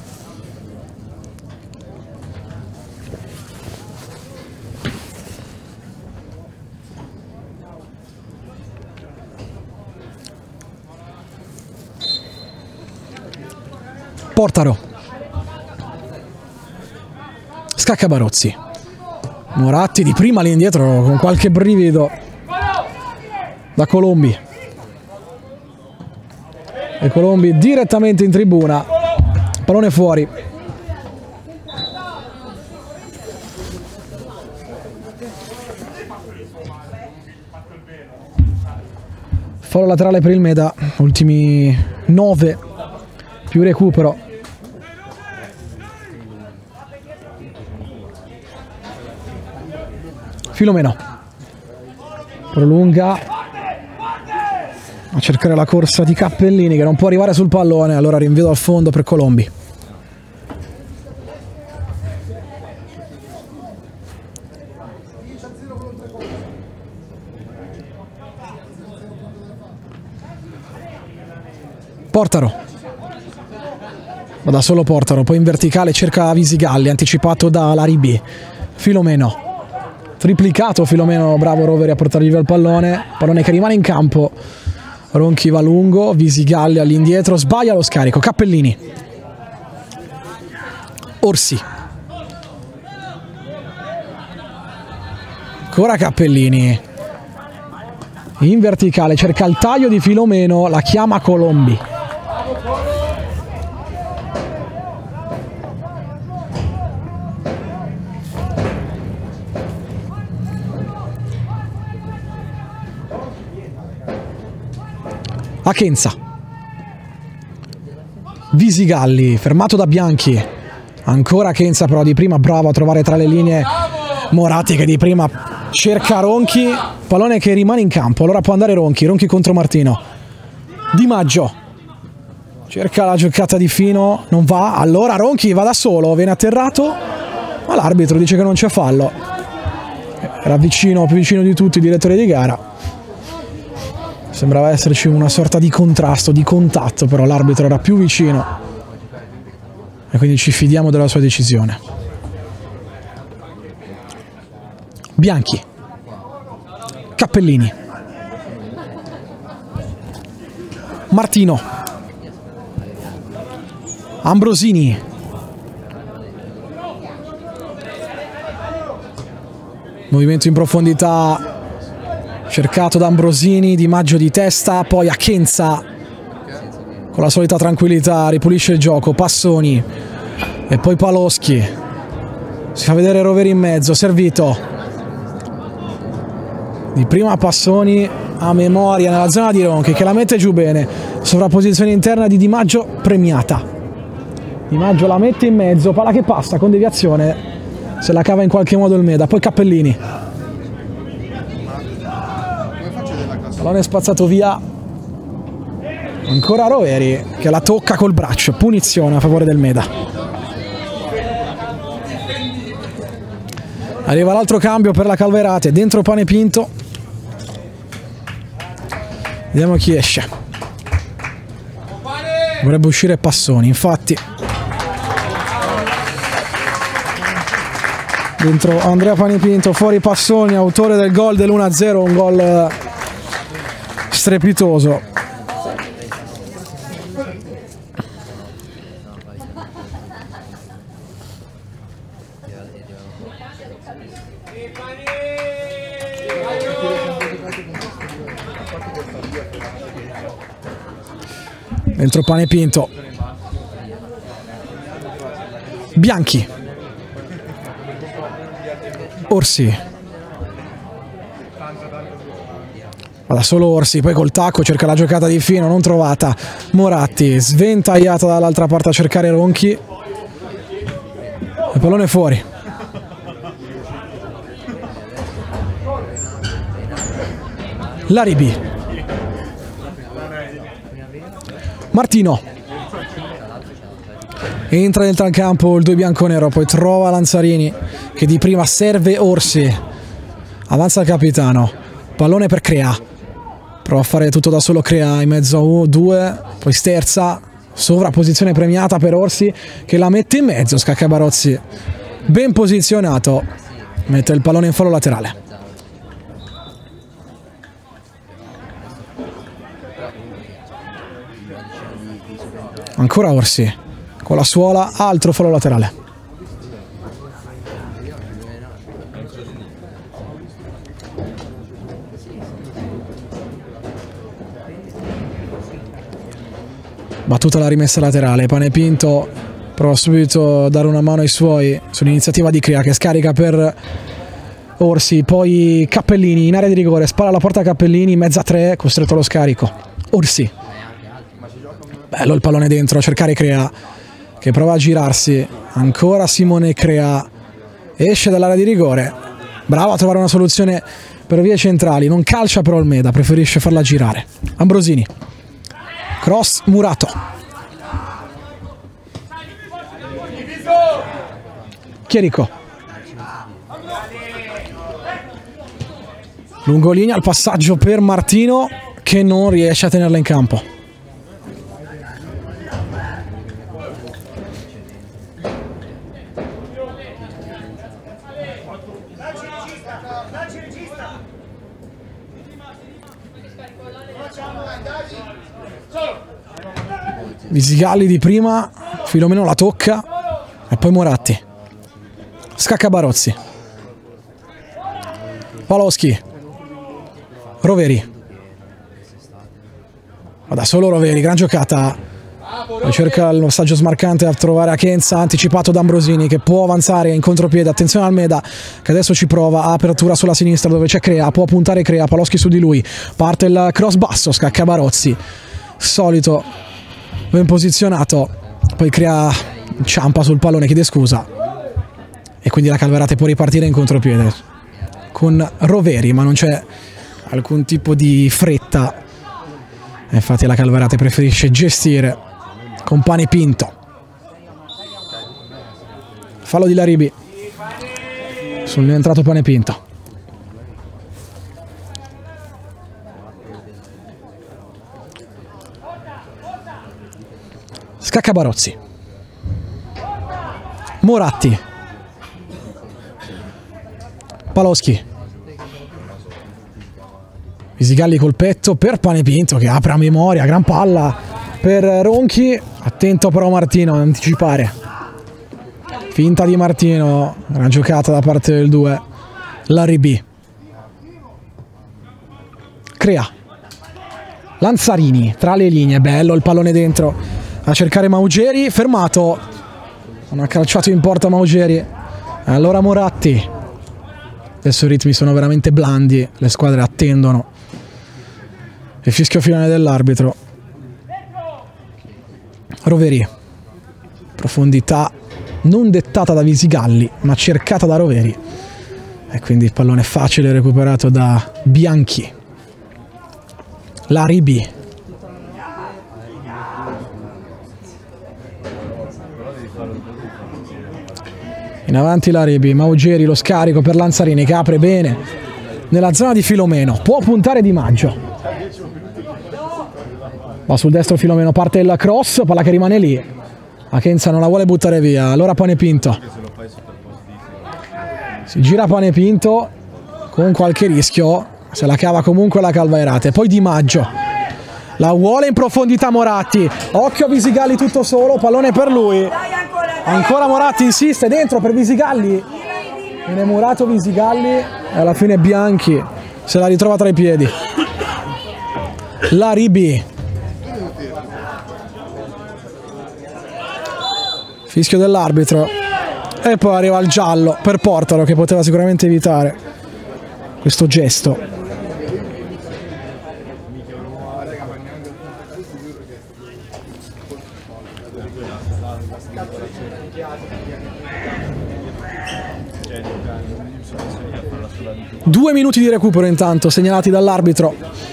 Portaro. Scaccabarozzi. Moratti di prima lì indietro con qualche brivido da Colombi. E Colombi direttamente in tribuna, pallone fuori. Fallo laterale per il Meda, ultimi nove più recupero. Filomeno prolunga a cercare la corsa di Cappellini che non può arrivare sul pallone, allora rinvio dal fondo per Colombi. Portaro, ma da solo Portaro, poi in verticale cerca Visigalli, anticipato da Laribi. Filomeno, triplicato Filomeno, bravo Roveri a portargli via il pallone, pallone che rimane in campo. Ronchi va lungo, Visigalli all'indietro, sbaglia lo scarico, Cappellini. Orsi. Ancora Cappellini. In verticale, cerca il taglio di Filomeno, la chiama Colombi. Akenza. Visigalli, fermato da Bianchi. Ancora Akenza però di prima, bravo a trovare tra le linee Moratti che di prima cerca Ronchi. Pallone che rimane in campo, allora può andare Ronchi. Ronchi contro Martino. Di Maggio. Cerca la giocata di Fino, non va. Allora Ronchi va da solo, viene atterrato. Ma l'arbitro dice che non c'è fallo. Era vicino, più vicino di tutti il direttore di gara. Sembrava esserci una sorta di contrasto, di contatto, però l'arbitro era più vicino e quindi ci fidiamo della sua decisione. Bianchi. Cappellini. Martino. Ambrosini. Movimento in profondità cercato da Ambrosini, Di Maggio di testa, poi Akenza con la solita tranquillità ripulisce il gioco, Passoni e poi Paloschi, si fa vedere Roveri in mezzo, servito di prima Passoni a memoria nella zona di Ronchi che la mette giù bene, sovrapposizione interna di Di Maggio premiata. Di Maggio la mette in mezzo, palla che passa con deviazione, se la cava in qualche modo il Meda, poi Cappellini. Pallone spazzato via, ancora Roveri che la tocca col braccio, punizione a favore del Meda. Arriva l'altro cambio per la Calvairate, dentro Panepinto. Vediamo chi esce. Dovrebbe uscire Passoni, infatti. Dentro Andrea Panepinto, fuori Passoni, autore del gol dell'uno a zero, un gol strepitoso. Dentro Panepinto. Bianchi. Orsi. Vada solo Orsi, poi col tacco cerca la giocata di Fino, non trovata. Moratti, sventagliata dall'altra parte a cercare Ronchi. Il pallone fuori. Laribi. Martino. Entra dentro al campo il due bianconero, poi trova Lanzarini che di prima serve Orsi. Avanza il capitano. Pallone per Crea. Prova a fare tutto da solo Crea in mezzo a uno, due, poi sterza. Sovrapposizione premiata per Orsi che la mette in mezzo. Scacca Barozzi. Ben posizionato. Mette il pallone in fallo laterale. Ancora Orsi con la suola, altro fallo laterale. Battuta la rimessa laterale. Panepinto prova subito a dare una mano ai suoi sull'iniziativa di Crea che scarica per Orsi, poi Cappellini in area di rigore, spalla alla porta Cappellini, mezza tre, costretto allo scarico. Orsi. Bello il pallone dentro a cercare Crea che prova a girarsi. Ancora Simone Crea. Esce dall'area di rigore. Bravo a trovare una soluzione per vie centrali. Non calcia però il Meda, preferisce farla girare. Ambrosini. Cross Murato. Chierico. Lungolinea, il passaggio per Martino che non riesce a tenerla in campo. Visigalli di prima, Filomeno la tocca e poi Moratti. Scacca Barozzi. Paloschi. Roveri. Da solo Roveri, gran giocata. Poi cerca il passaggio smarcante a trovare Achenza, anticipato da Ambrosini che può avanzare in contropiede. Attenzione al Meda che adesso ci prova, ha apertura sulla sinistra dove c'è Crea, può puntare Crea, Paloschi su di lui. Parte il cross basso, scacca Barozzi. Solito ben posizionato, poi Crea inciampa sul pallone, chiede scusa e quindi la Calvairate può ripartire in contropiede con Roveri, ma non c'è alcun tipo di fretta. Infatti la Calvairate preferisce gestire con Panepinto. Fallo di Laribi sull'entrato Panepinto. Scacca Barozzi. Moratti. Paloschi. Visigalli col petto per Panepinto che apre a memoria, gran palla per Ronchi. Attento però Martino ad anticipare. Finta di Martino, una giocata da parte del due. Laribi. Crea. Lanzarini tra le linee, bello il pallone dentro. A cercare Maugeri, fermato. Non ha calciato in porta Maugeri. Allora Moratti. Adesso i ritmi sono veramente blandi, le squadre attendono il fischio finale dell'arbitro. Roveri. Profondità non dettata da Visigalli, ma cercata da Roveri. E quindi il pallone facile recuperato da Bianchi. Laribi. In in avanti Laribi, Maugeri, lo scarico per Lanzarini che apre bene nella zona di Filomeno, può puntare Di Maggio, va sul destro Filomeno, parte il cross, palla che rimane lì, Achenza non la vuole buttare via, allora Panepinto, si gira Panepinto con qualche rischio, se la cava comunque la Calvairate, poi Di Maggio, la vuole in profondità Moratti, occhio a Visigalli tutto solo, pallone per lui, ancora Moratti insiste dentro per Visigalli, viene murato Visigalli e alla fine Bianchi se la ritrova tra i piedi. Laribi, fischio dell'arbitro e poi arriva il giallo per Portalo che poteva sicuramente evitare questo gesto. Due minuti di recupero intanto segnalati dall'arbitro,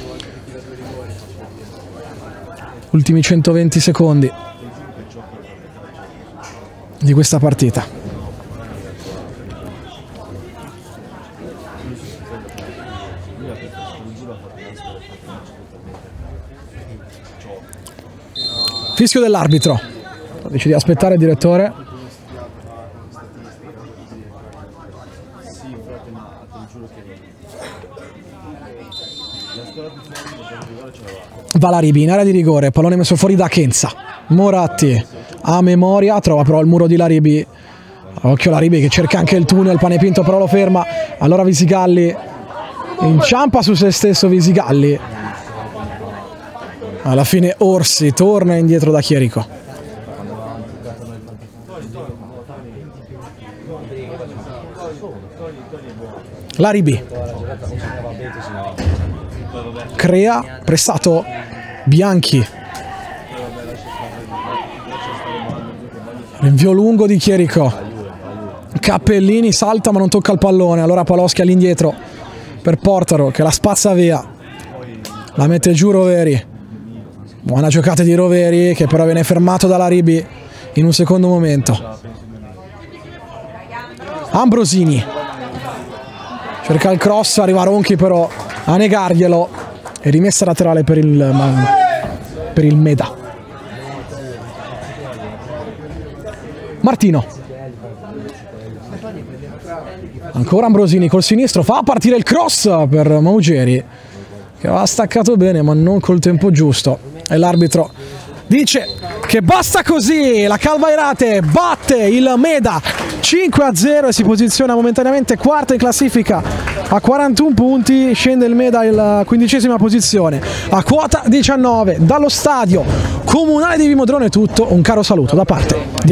ultimi centoventi secondi di questa partita. Fischio dell'arbitro, dice di aspettare il direttore. Va Laribi in area di rigore, pallone messo fuori da Achenza, Moratti a memoria, trova però il muro di Laribi, occhio Laribi che cerca anche il tunnel, Panepinto però lo ferma, allora Visigalli inciampa su se stesso Visigalli, alla fine Orsi torna indietro da Chierico. Laribi crea, prestato Bianchi, rinvio lungo di Chierico, Cappellini salta ma non tocca il pallone, allora Paloschi all'indietro per Portaro che la spazza via, la mette giù Roveri, buona giocata di Roveri che però viene fermato da Laribi in un secondo momento. Ambrosini cerca il cross, arriva Ronchi però a negarglielo e rimessa laterale per il, per il Meda. Martino, ancora Ambrosini col sinistro, fa partire il cross per Maugeri che aveva staccato bene ma non col tempo giusto e l'arbitro dice che basta così, la Calvairate batte il Meda cinque a zero e si posiziona momentaneamente quarta in classifica a quarantuno punti, scende il Meda in quindicesima posizione a quota diciannove. Dallo stadio comunale di Vimodrone è tutto, un caro saluto da parte di